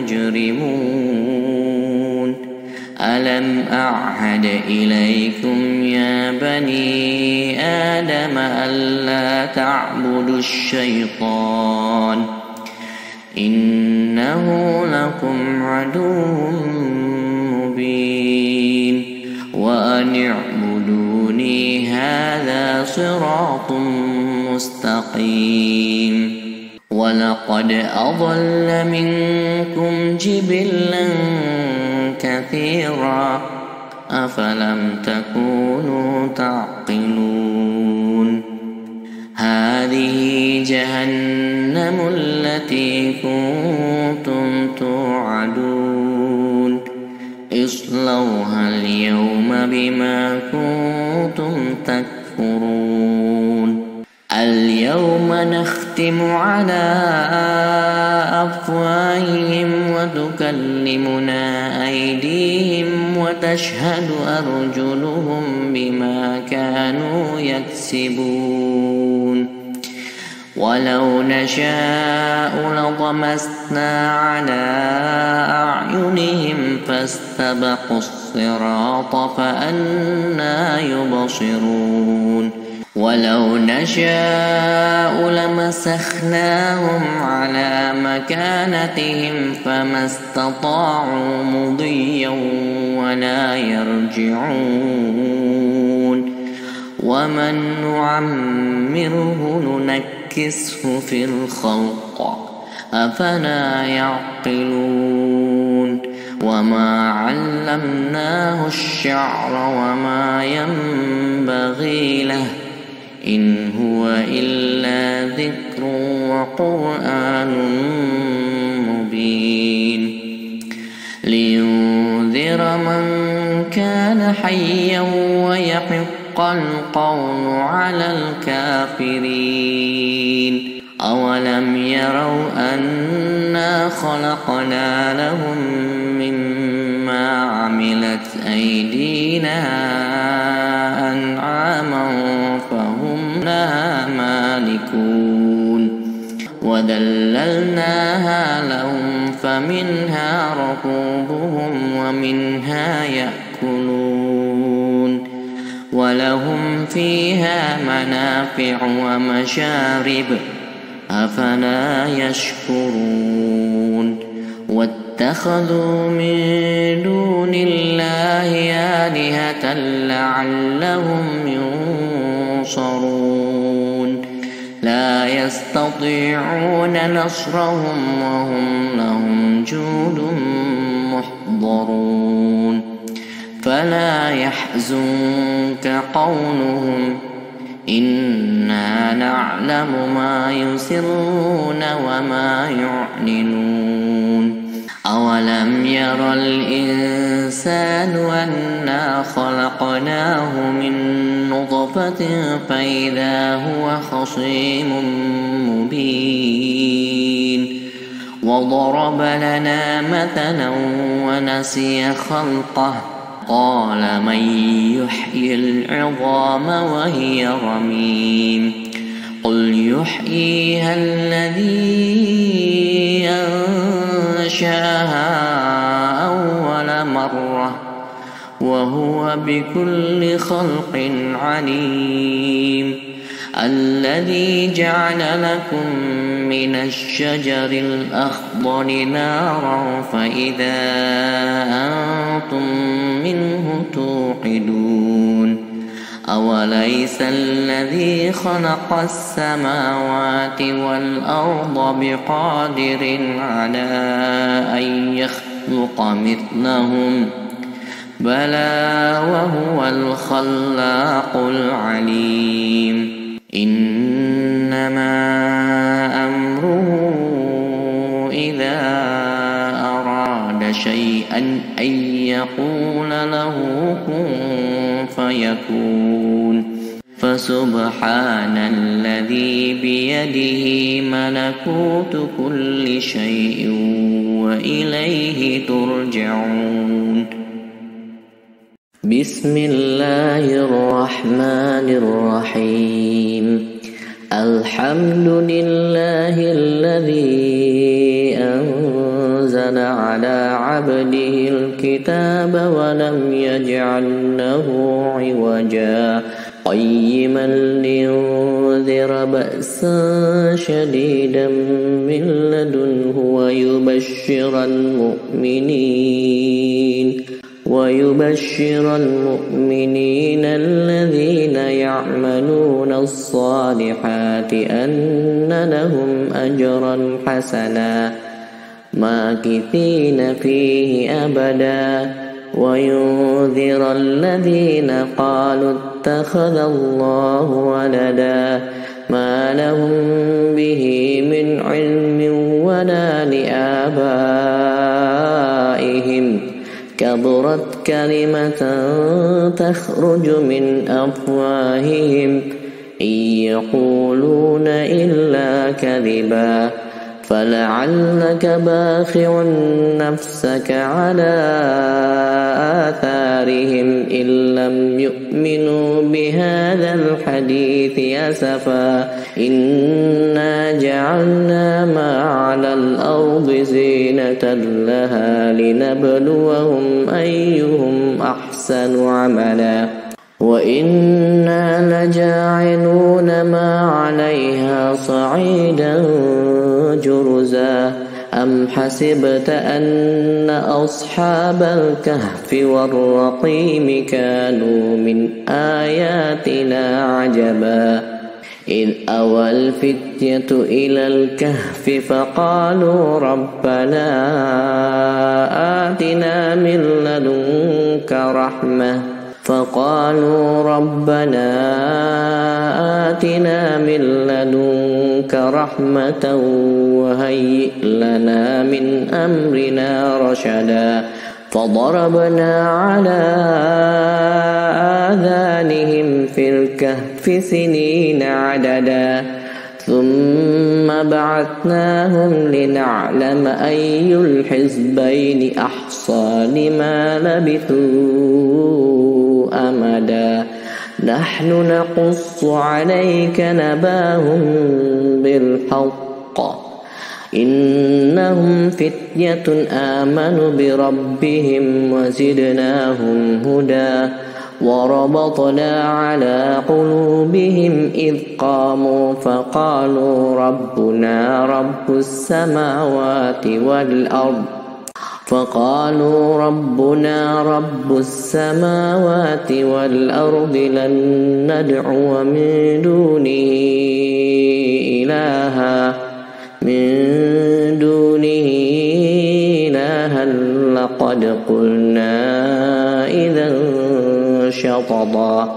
المجرمون ألم أعهد إليكم يا بني آدم ألا تعبدوا الشيطان إنه لكم عدو مبين وأن اعبدوني هذا صراط مستقيم ولقد أضل منكم جبلا كثيرا أفلم تكونوا تعقلون هذه جهنم التي كنتم توعدون اصلوها اليوم بما كنتم تكفرون اليوم نختم على أفواههم وتكلمنا أيديهم وتشهد أرجلهم بما كانوا يكسبون ولو نشاء لطمسنا على أعينهم فاستبقوا الصراط فأنى يبصرون ولو نشاء لمسخناهم على مكانتهم فما استطاعوا مضيا ولا يرجعون ومن نعمره ننكسه في الخلق أفلا يعقلون وما علمناه الشعر وما ينبغي له إن هو إلا ذكر وقرآن مبين لينذر من كان حيا ويحق القول على الكافرين أولم يروا أنا خلقنا لهم مما عملت أيدينا أنعاما فهم لها مالكون وذللناها لهم فمنها ركوبهم ومنها يأكلون ولهم فيها منافع ومشارب أفلا يشكرون واتخذوا من دون الله آلهة لعلهم ينصرون لا يستطيعون نصرهم وهم لهم جند محضرون فلا يحزنك قولهم إنا نعلم ما يسرون وما يعلنون أولم ير الإنسان أنا خلقناه من نطفة فإذا هو خصيم مبين وضرب لنا مثلا ونسي خلقه قال من يحيي العظام وهي رميم قل يحييها الذي أنشأها أول مرة وهو بكل خلق عليم الذي جعل لكم من الشجر الأخضر نارا فإذا أنتم منه توقدون أوليس الذي خلق السماوات والأرض بقادر على أن يخلق مثلهم بلى وهو الخلاق العليم إنما أمره إذا أراد شيئا أن يقول له كن فيكون فسبحان الذي بيده ملكوت كل شيء وإليه ترجعون بسم الله الرحمن الرحيم الحمد لله الذي أنزل على عبده الكتاب ولم يجعل له عوجا قيما لينذر بأسا شديدا من لدنه ويبشر المؤمنين ويبشر المؤمنين الذين يعملون الصالحات أن لهم أجرا حسنا ماكثين فيه أبدا وينذر الذين قالوا اتخذ الله ولدا ما لهم به من علم ولا لآبائهم كبرت كلمة تخرج من أفواههم إن يقولون إلا كذبا فلعلك باخع نفسك على آثارهم إن لم يؤمنوا بهذا الحديث أسفا إنا جعلنا ما على الأرض زينة لها لنبلوهم أيهم أحسن عملا وإنا لجاعلون ما عليها صعيدا جرزا أم حسبت أن أصحاب الكهف والرقيم كانوا من آياتنا عجبا إذ أوى الفتية إلى الكهف فقالوا ربنا آتنا من لدنك رحمة فقالوا ربنا آتنا من لدنك رحمة وهيئ لنا من أمرنا رشدا فضربنا على آذانهم في الكهف سنين عددا ثم بعثناهم لنعلم أي الحزبين أحصى لما لبثوا أمدا نحن نقص عليك نباهم بالحق إنهم فتية آمنوا بربهم وزدناهم هدى وربطنا على قلوبهم إذ قاموا فقالوا ربنا رب السماوات والأرض فقالوا ربنا رب السماوات والأرض لن ندعو من دونه إلها من دونه إلها لقد قلنا إذا شططا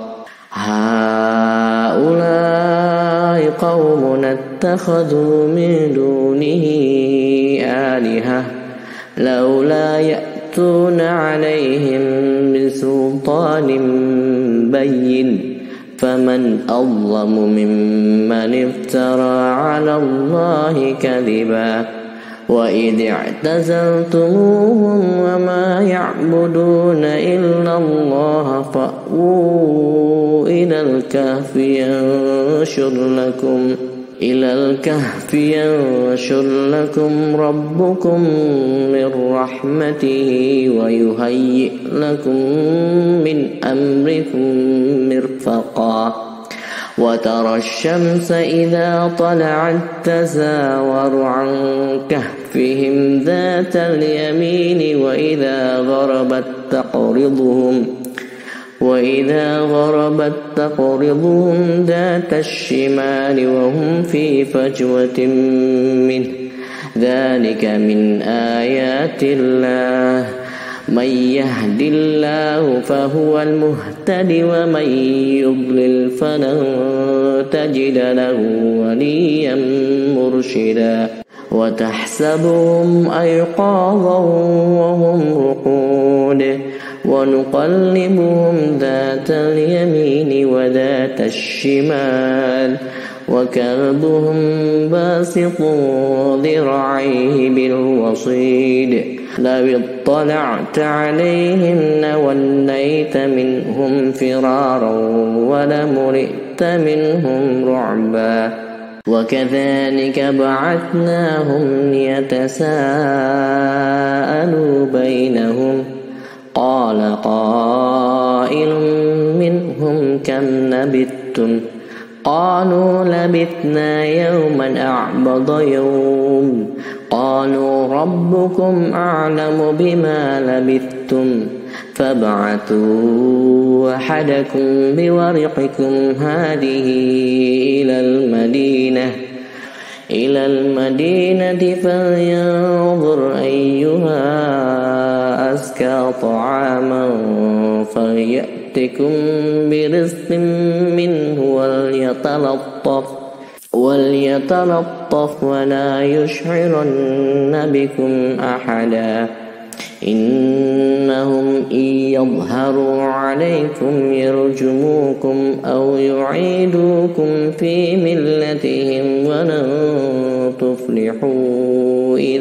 هؤلاء قوم اتخذوا من دونه آلهة لولا يأتون عليهم بسلطان بين فمن أظلم ممن افترى على الله كذبا وإذ اعتزلتموهم وما يعبدون إلا الله فأووا إلى الكهف ينشر لكم إلى الكهف ينشر لكم ربكم من رحمته ويهيئ لكم من أمركم مرفقا وترى الشمس إذا طلعت تزاور عن كهفهم ذات اليمين وإذا غربت تقرضهم وإذا غربت تقرضهم ذات الشمال وهم في فجوة منه ذلك من آيات الله من يهد الله فهو المهتد ومن يضلل فلن تجد له وليا مرشدا وتحسبهم أيقاظا وهم رقود ونقلبهم ذات اليمين وذات الشمال وكلبهم باسط ذراعيه بالوصيد لو اطلعت عليهم لوليت منهم فرارا ولملئت منهم رعبا وكذلك بعثناهم ليتساءلوا بينهم قال قائل منهم كم لبثتم قالوا لبثنا يوما أعبض يوم قالوا ربكم أعلم بما لبثتم فابعثوا أحدكم بورقكم هذه إلى المدينة إلى المدينة فلينظر أيها أزكى طعاما فليأتكم برزق منه وليتلطف وليتلطف ولا يشعرن بكم أحدا إنهم إن يظهروا عليكم يرجموكم أو يعيدوكم في ملتهم ولن تفلحوا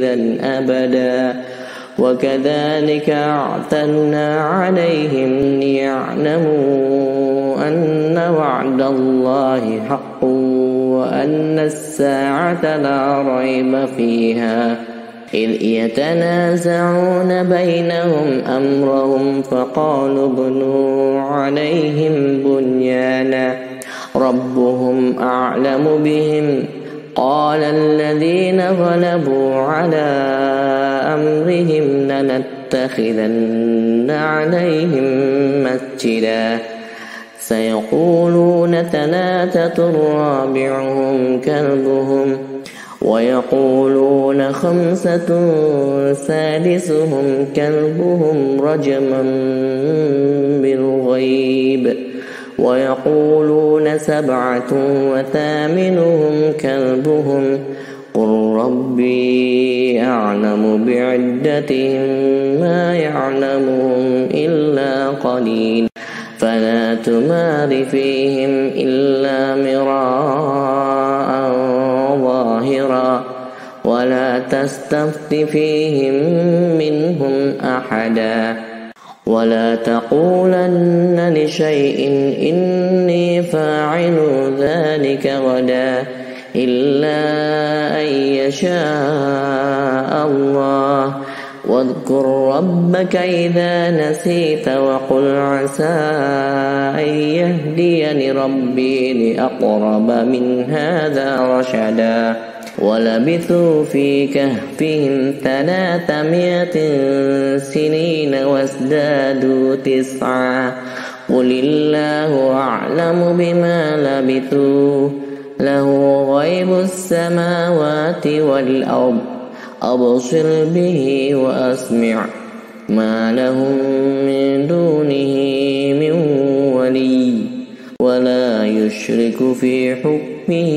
متخذا أبدا وكذلك أعثرنا عليهم ليعلموا أن وعد الله حق وأن الساعة لا ريب فيها إذ يتنازعون بينهم أمرهم فقالوا ابنوا عليهم بنيانا ربهم أعلم بهم قال الذين غلبوا على أمرهم لنتخذن عليهم مسجدا سيقولون ثلاثة رابعهم كلبهم ويقولون خمسة سادسهم كلبهم رجما بالغيب ويقولون سبعة وثامنهم كلبهم قل ربي أعلم بعدتهم ما يعلمهم إلا قليل فلا تمار فيهم إلا مراء ظاهرا ولا تستفت فيهم منهم أحدا ولا تقولن لشيء إني فاعل ذلك غدا إلا أن يشاء الله واذكر ربك إذا نسيت وقل عسى أن يهديني ربي لأقرب من هذا رشدا ولبثوا في كهفهم ثلاثمائة سنين وازدادوا تسعا قل الله أعلم بما لبثوا له غيب السماوات والأرض أبصر به وأسمع ما لهم من دونه من ولي ولا يشرك في حكمه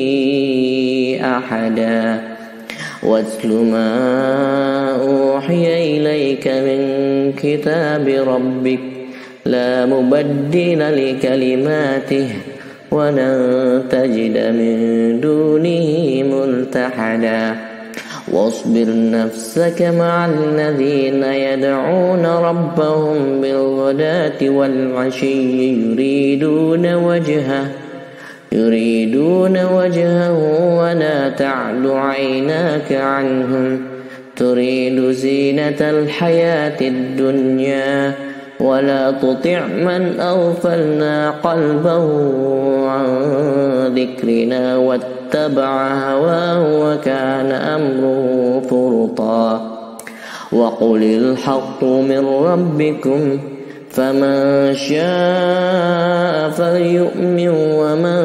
أحدا واتل ما أوحي إليك من كتاب ربك لا مبدل لكلماته ولن تجد من دونه ملتحدا واصبر نفسك مع الذين يدعون ربهم بالغداة والعشي يريدون وجهه يريدون وجهه ولا تعد عيناك عنهم تريد زينة الحياة الدنيا ولا تطع من أغفلنا قلبه عن ذكرنا واتبع هواه وكان أمره فرطا وقل الحق من ربكم فمن شاء فليؤمن ومن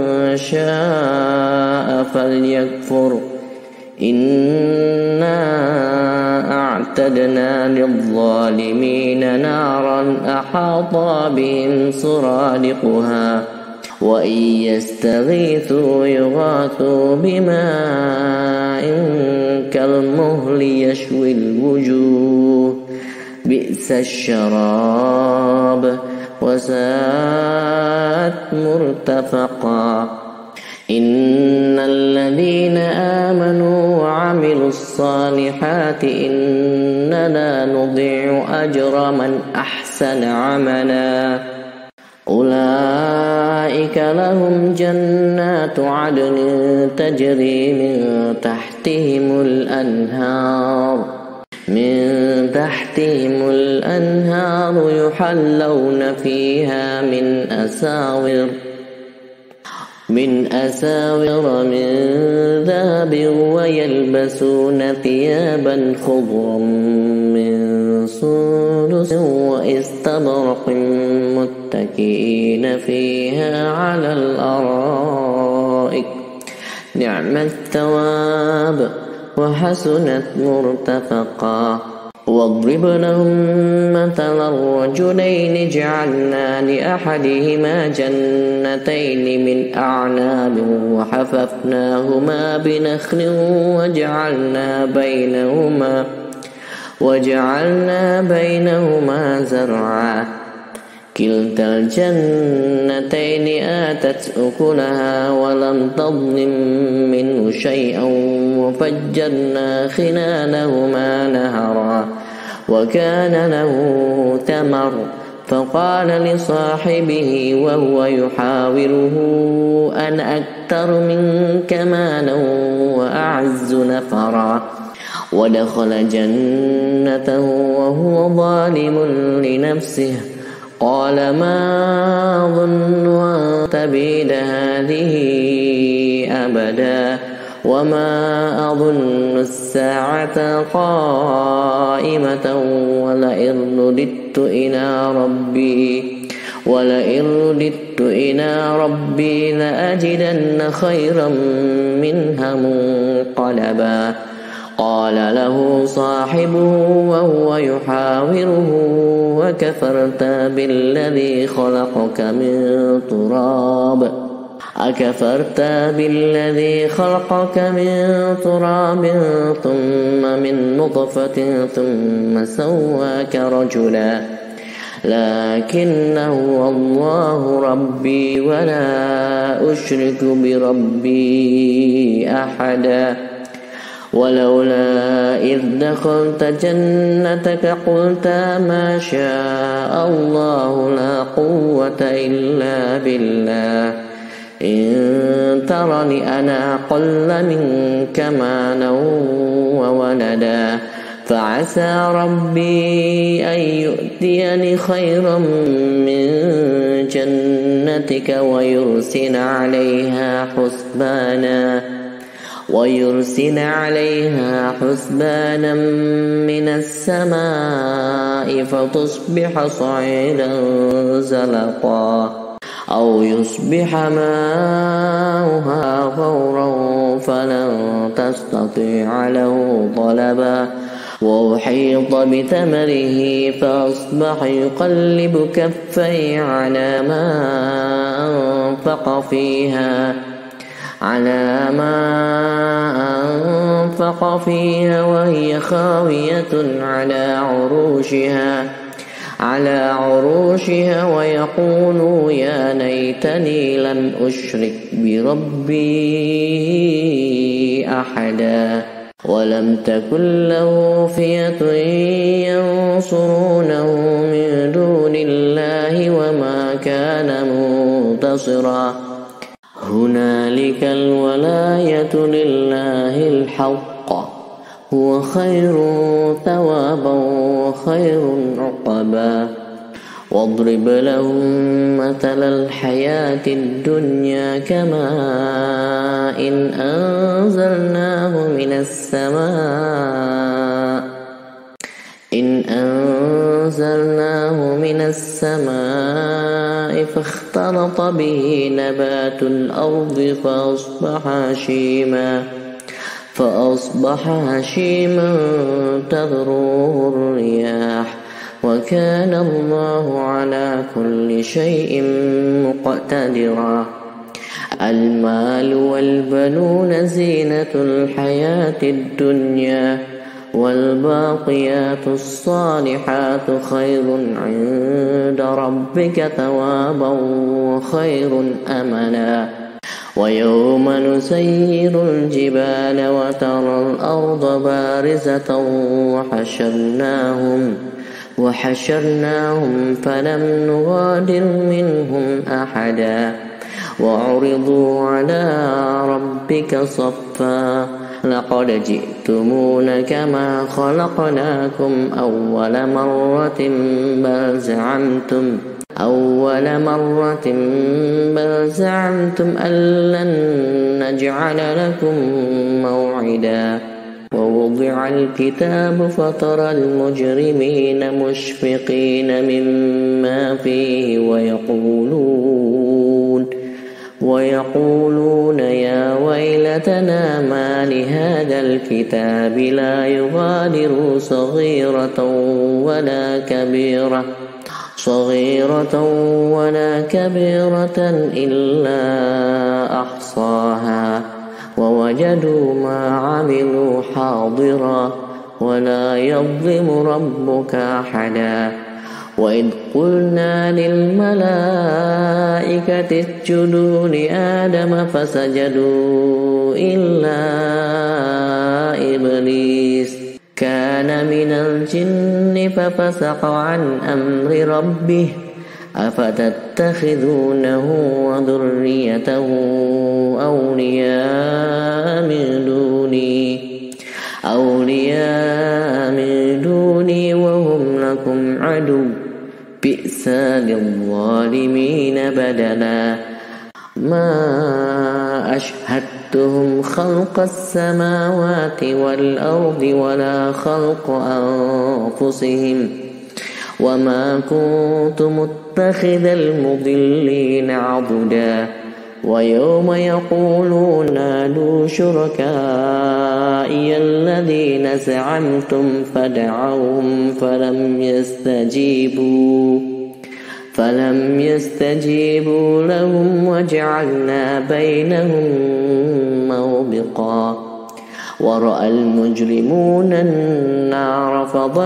شاء فليكفر إنا أعتدنا للظالمين نارا أحاط بهم سرادقها وإن يستغيثوا يغاثوا بماء كالمهل يشوي الوجوه بئس الشراب وساءت مرتفقا إن الذين آمنوا وعملوا الصالحات إننا نضيع أجر من أحسن عملا أولئك لهم جنات عدن تجري من تحتهم الأنهار من تحتهم الأنهار يحلون فيها من أساور من أساور من ذهب ويلبسون ثيابا خضرا من سندس واستبرق متكئين فيها على الأرائك نعم الثواب وحسنت مرتفقا واضرب لهم مثلا الرجلين جعلنا لأحدهما جنتين من أعناب وحففناهما بنخل وجعلنا بينهما وجعلنا بينهما زرعا كلتا الجنتين آتت أكلها ولم تظلم منه شيئا وفجرنا خلالهما نهرا وكان له ثمر فقال لصاحبه وهو يحاوره أنا أكثر منك مالا وأعز نفرا ودخل جنته وهو ظالم لنفسه قال ما أظن أن تبيد هذه أبدا وما أظن الساعة قائمة ولئن رددت إلى ربي ولئن رددت إلى ربي لأجدن خيرا منها منقلبا قال له صاحبه وهو يحاوره وكفرت بالذي خلقك من تراب أكفرت بالذي خلقك من تراب ثم من نطفة ثم سواك رجلا لكن هو الله ربي ولا أشرك بربي أحدا ولولا إذ دخلت جنتك قلت ما شاء الله لا قوة إلا بالله إن ترني أنا أقل منك مالا وولدا فعسى ربي أن يؤتيني خيرا من جنتك ويرسل عليها حسبانا ويرسل عليها حسبانا من السماء فتصبح صعيدا زلقا أو يصبح ماؤها غورا فلن تستطيع له طلبا وأحيط بثمره فأصبح يقلب كفيه على ما أنفق فيها على ما أنفق فيها وهي خاوية على عروشها على عروشها ويقول يا ليتني لم أشرك بربي أحدا ولم تكن له فئة ينصرونه من دون الله وما كان منتصرا هنالك الولاية لله الحق هو خير ثوابا وخير عقبا واضرب لهم مثل الحياة الدنيا كماء إن أنزلناه من السماء إن أنزلناه من السماء فاختلط به نبات الأرض فأصبح هشيما فأصبح هشيما تذروه الرياح وكان الله على كل شيء مقتدرا المال والبنون زينة الحياة الدنيا والباقيات الصالحات خير عند ربك ثوابا وخير أملا ويوم نسير الجبال وترى الأرض بارزة وحشرناهم وحشرناهم فلم نغادر منهم أحدا وعرضوا على ربك صفا لقد جئتمونا كما خلقناكم أول مرة بل زعمتم أول مرة بل زعمتم أن لن نجعل لكم موعدا ووضع الكتاب فترى المجرمين مشفقين مما فيه ويقولون ويقولون يا ويلتنا ما لهذا الكتاب لا يغادر صغيرة ولا كبيرة صغيرة ولا كبيرة إلا أحصاها ووجدوا ما عملوا حاضرا ولا يظلم ربك أحدا وإذ قلنا للملائكة اسجدوا لآدم فسجدوا إلا إبليس كان من الجن ففسق عن أمر ربه أفتتخذونه وذريته أولياء من دوني أولياء من دوني وهم لكم عدو بئس للظالمين بدلا ما أشهدتهم خلق السماوات والأرض ولا خلق أنفسهم وما كنت متخذ المضلين عضدا ويوم يقولون نادوا شركائي الذين زعمتم فدعوهم فلم يستجيبوا فلم يستجيبوا لهم وجعلنا بينهم موبقا ورأى المجرمون النار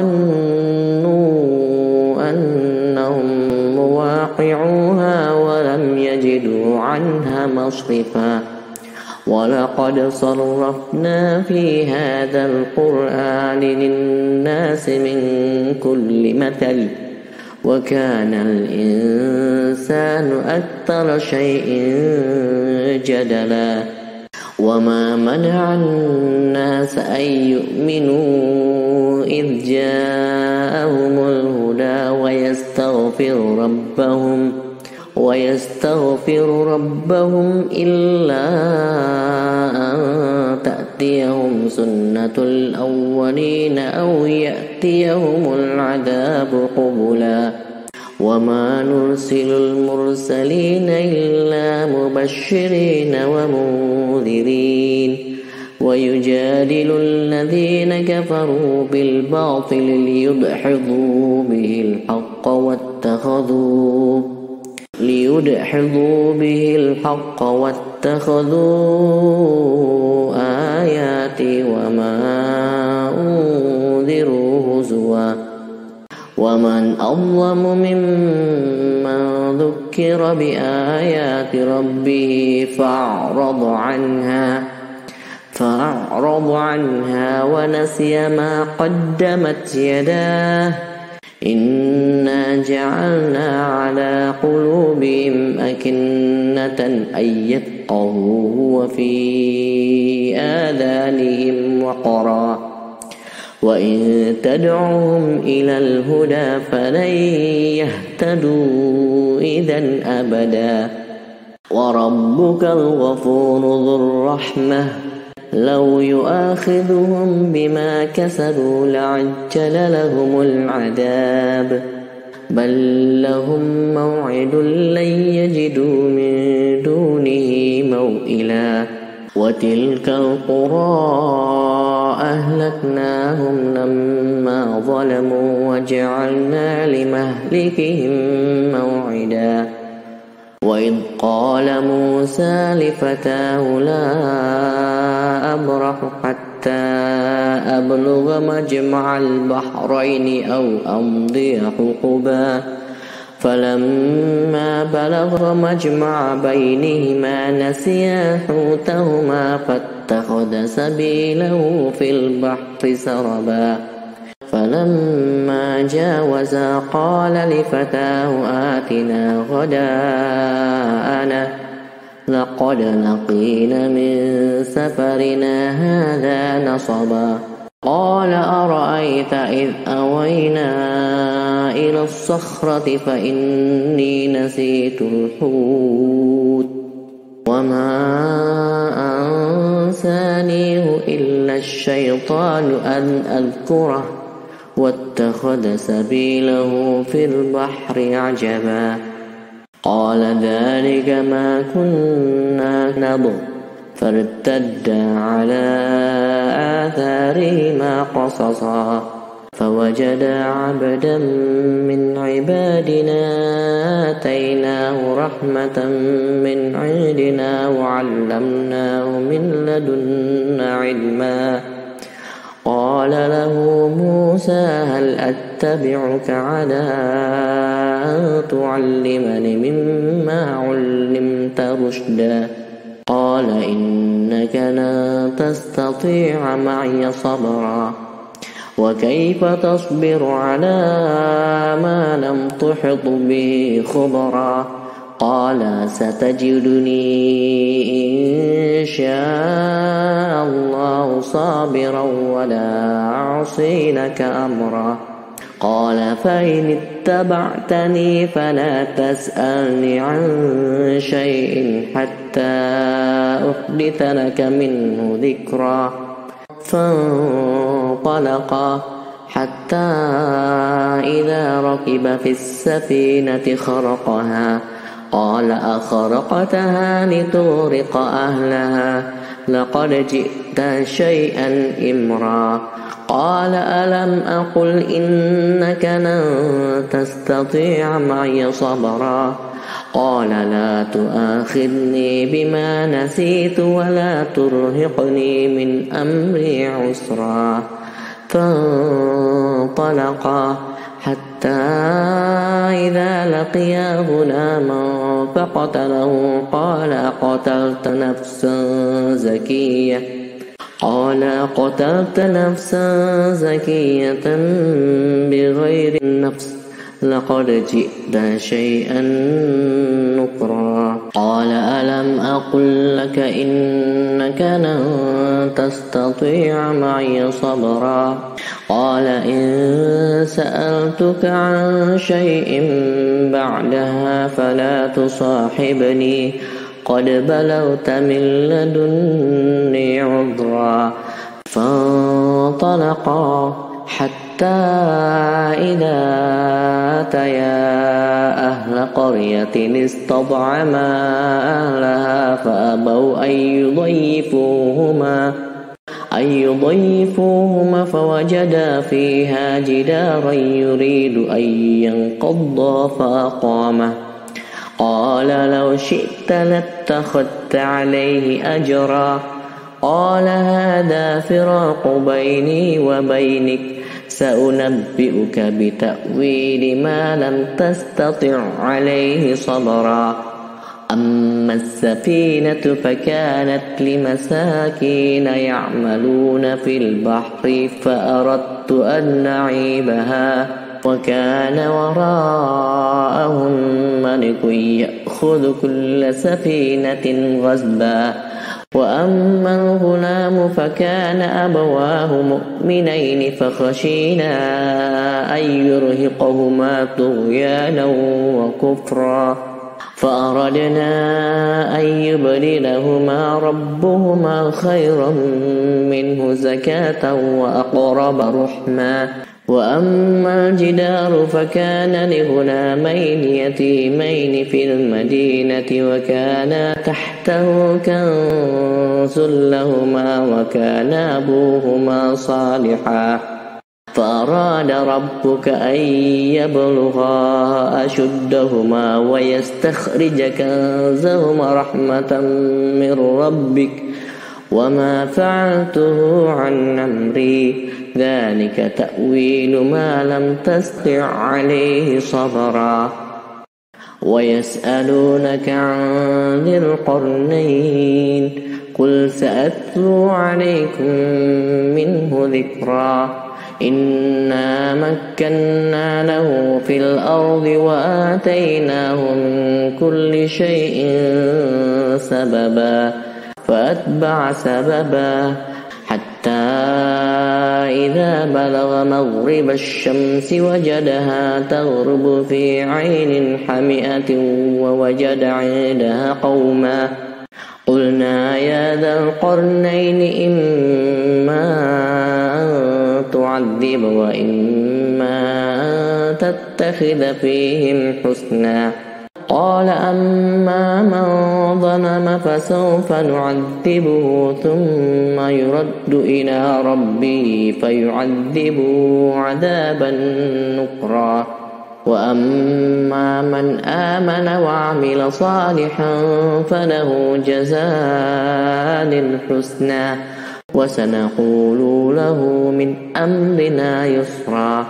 فظنوا أنهم مواقعوها ولم يجدوا عنها مصرفا ولقد صرفنا في هذا القرآن للناس من كل مثل وكان الإنسان أكثر شيء جدلا وما منع الناس أن يؤمنوا إذ جاءهم الهدى ويستغفر ربهم ويستغفر ربهم إلا أن تأتيهم سنة الأولين أو يأتيهم العذاب قبلا وما نرسل المرسلين إلا مبشرين ومنذرين ويجادل الذين كفروا بالباطل ليدحضوا به الحق واتخذوا ليدحضوا به الحق واتخذوا آياتي وما أنذروا هزوا ومن أظلم ممن ذكر بآيات ربه فأعرض عنها فأعرض عنها ونسي ما قدمت يداه إنا جعلنا على قلوبهم أكنة أن يفقهوا وفي آذانهم وقرا وإن تدعوهم إلى الهدى فلن يهتدوا إذا أبدا وربك الغفور ذو الرحمة لو يؤاخذهم بما كسبوا لعجل لهم العذاب بل لهم موعد لن يجدوا من دونه موئلا وتلك القرى أهلكناهم لما ظلموا وجعلنا لمهلكهم موعدا وإذ قال موسى لفتاه لا أبرح حتى أبلغ مجمع البحرين أو أمضي حقبا فلما بلغ مجمع بينهما نسيا حوتهما فاتخذ سبيله في البحر سربا فلما جاوزا قال لفتاه آتنا غداءنا لقد لقينا من سفرنا هذا نصبا قال أرأيت إذ أوينا إلى الصخرة فإني نسيت الحوت وما أنسانيه إلا الشيطان أن أذكره واتخذ سبيله في البحر عجبا قال ذلك ما كنا نبغ فارتدا على آثارهما قصصا فوجدا عبدا من عبادنا آتيناه رحمة من عندنا وعلمناه من لدنا علما قال له موسى هل أتى أتبعك على أن تعلمني مما علمت رشدا قال إنك لن تستطيع معي صبرا وكيف تصبر على ما لم تحط به خبرا قال ستجدني إن شاء الله صابرا ولا أعصي لك أمرا قال فإن اتبعتني فلا تسألني عن شيء حتى أحدث لك منه ذكرا فانطلقا حتى إذا ركب في السفينة خرقها قال أخرقتها لتغرق أهلها لقد جئت شيئا إمرا قال ألم أقل إنك لن تستطيع معي صبرا قال لا تؤاخذني بما نسيت ولا ترهقني من أمري عسرا فانطلقا حتى إذا لقيا غلاما فقتله قال قتلت نفسا زكية قال قتلت نفسا زكية بغير النفس لقد جئت شيئا نكرا قال ألم أقل لك إنك لن تستطيع معي صبرا قال إن سألتك عن شيء بعدها فلا تصاحبني قد بلغت من لدني عذرا فانطلقا حتى إذا أتيا أهل قرية استطعما أهلها فأبوا أن يضيفوهما أن يضيفوهما فوجدا فيها جدارا يريد أن ينقض فأقامه قال لو شئت لاتخذت عليه أجرا قال هذا فراق بيني وبينك سأنبئك بتأويل ما لم تستطع عليه صبرا أما السفينة فكانت لمساكين يعملون في البحر فأردت أن نعيبها وكان وراءهم ملك يأخذ كل سفينة غصبا وأما الغلام فكان أبواه مؤمنين فخشينا أن يرهقهما طغيانا وكفرا فأردنا أن يبدلهما ربهما خيرا منه زكاة وأقرب رحما وأما الجدار فكان لغلامين يتيمين في المدينة وكان تحته كنز لهما وكان أبوهما صالحا فأراد ربك أن يبلغا أشدهما ويستخرج كنزهما رحمة من ربك وما فعلته عن أمري ذلك تأويل ما لم تستطع عليه صبرا ويسألونك عن ذي القرنين قل سأتلو عليكم منه ذكرا إنا مكنا له في الأرض وآتيناه من كل شيء سببا فأتبع سببا حتى إذا بلغ مغرب الشمس وجدها تغرب في عين حمئة ووجد عندها قوما قلنا يا ذا القرنين إما أن تعذب وإما أن تتخذ فيهم حسنا قال أما من ظلم فسوف نعذبه ثم يرد إلى ربه فيعذبه عذابا نكرا وأما من آمن وعمل صالحا فله جزاء الحسنى وسنقول له من أمرنا يسرا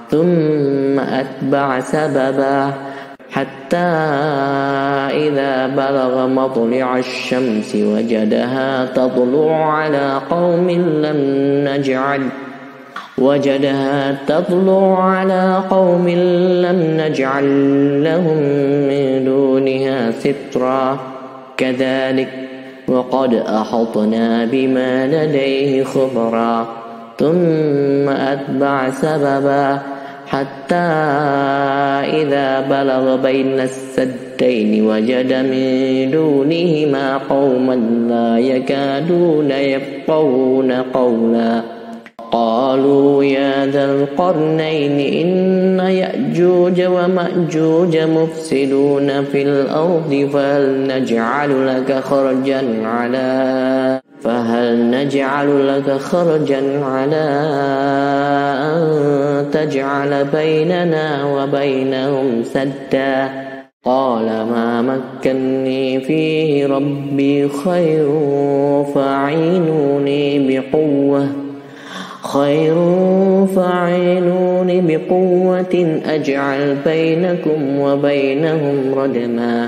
ثم أتبع سببا حتى إذا بلغ مطلع الشمس وجدها تطلع على قوم لم نجعل وجدها تطلع على قوم لم نجعل لهم من دونها سترا كذلك وقد أحطنا بما لديه خبرا ثم أتبع سببا حتى إذا بلغ بين السدين وجد من دونهما قوما لا يكادون يفقهون قولا قالوا يا ذا القرنين إن يأجوج ومأجوج مفسدون في الأرض فهل نجعل لك خرجا على فهل نجعل لك خرجا على أن تجعل بيننا وبينهم سدا قال ما مكني فيه ربي خير فاعينوني بقوة خير فاعينوني بقوة أجعل بينكم وبينهم ردما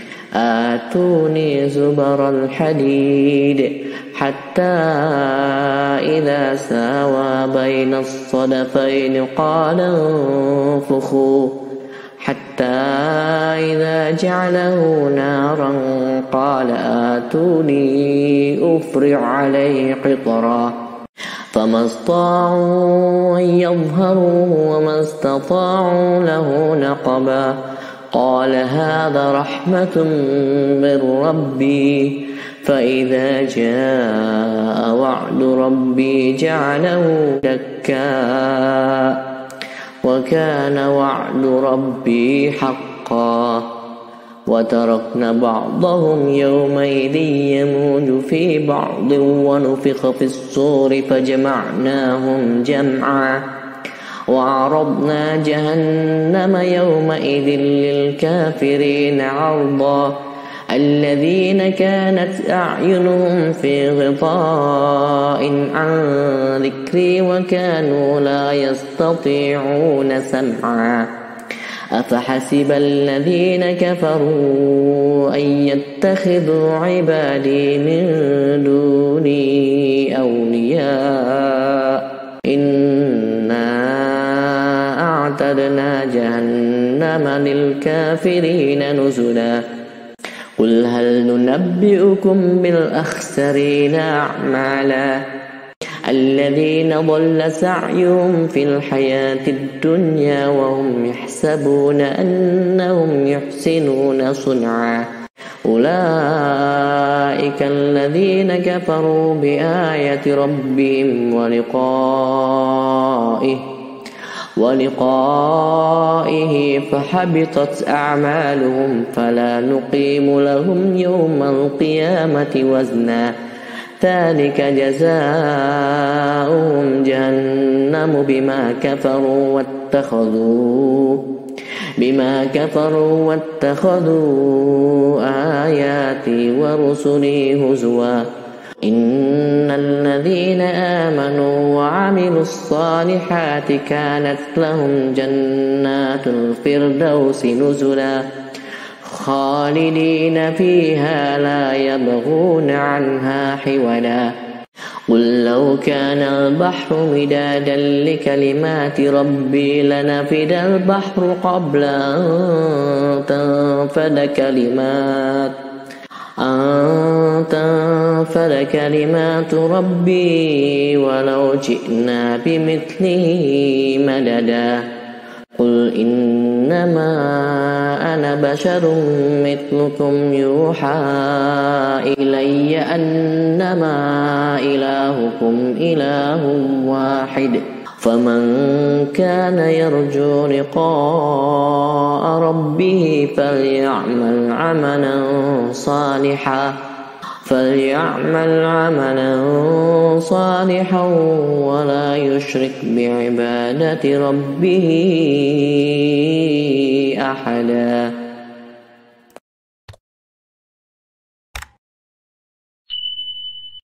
آتوني زبر الحديد حتى إذا ساوى بين الصدفين قال انفخوا حتى إذا جعله نارا قال آتوني أفرغ عليه قطرا فما استطاعوا أن يظهروا وما استطاعوا له نقبا قال هذا رحمة من ربي فإذا جاء وعد ربي جعله دكا وكان وعد ربي حقا وتركنا بعضهم يومئذ يموج في بعض ونفخ في الصور فجمعناهم جمعا وعرضنا جهنم يومئذ للكافرين عرضا الذين كانت أعينهم في غطاء عن ذكري وكانوا لا يستطيعون سمعا أفحسب الذين كفروا أن يتخذوا عبادي من دوني أولياء إنا أعتدنا جهنم للكافرين نزلا قل هل ننبئكم بالأخسرين أعمالا الذين ضل سعيهم في الحياة الدنيا وهم يحسبون أنهم يحسنون صنعا أولئك الذين كفروا بآية ربهم ولقائه ولقائه فحبطت أعمالهم فلا نقيم لهم يوم القيامة وزنا ذلك جزاؤهم جهنم بما كفروا واتخذوا بما كفروا واتخذوا آياتي ورسلي هزوا إن الذين آمنوا وعملوا الصالحات كانت لهم جنات الفردوس نزلا خالدين فيها لا يبغون عنها حولا قل لو كان البحر مدادا لكلمات ربي لنفد البحر قبل أن تنفد كلمات أن تنفد كلمات ربي ولو جئنا بمثله مددا قل إنما أنا بشر مثلكم يوحى إلي أنما إلهكم إله واحد فمن كان يرجو لقاء ربه فليعمل عملا صالحا فليعمل عملا صالحا ولا يشرك بعبادة ربه أحدا.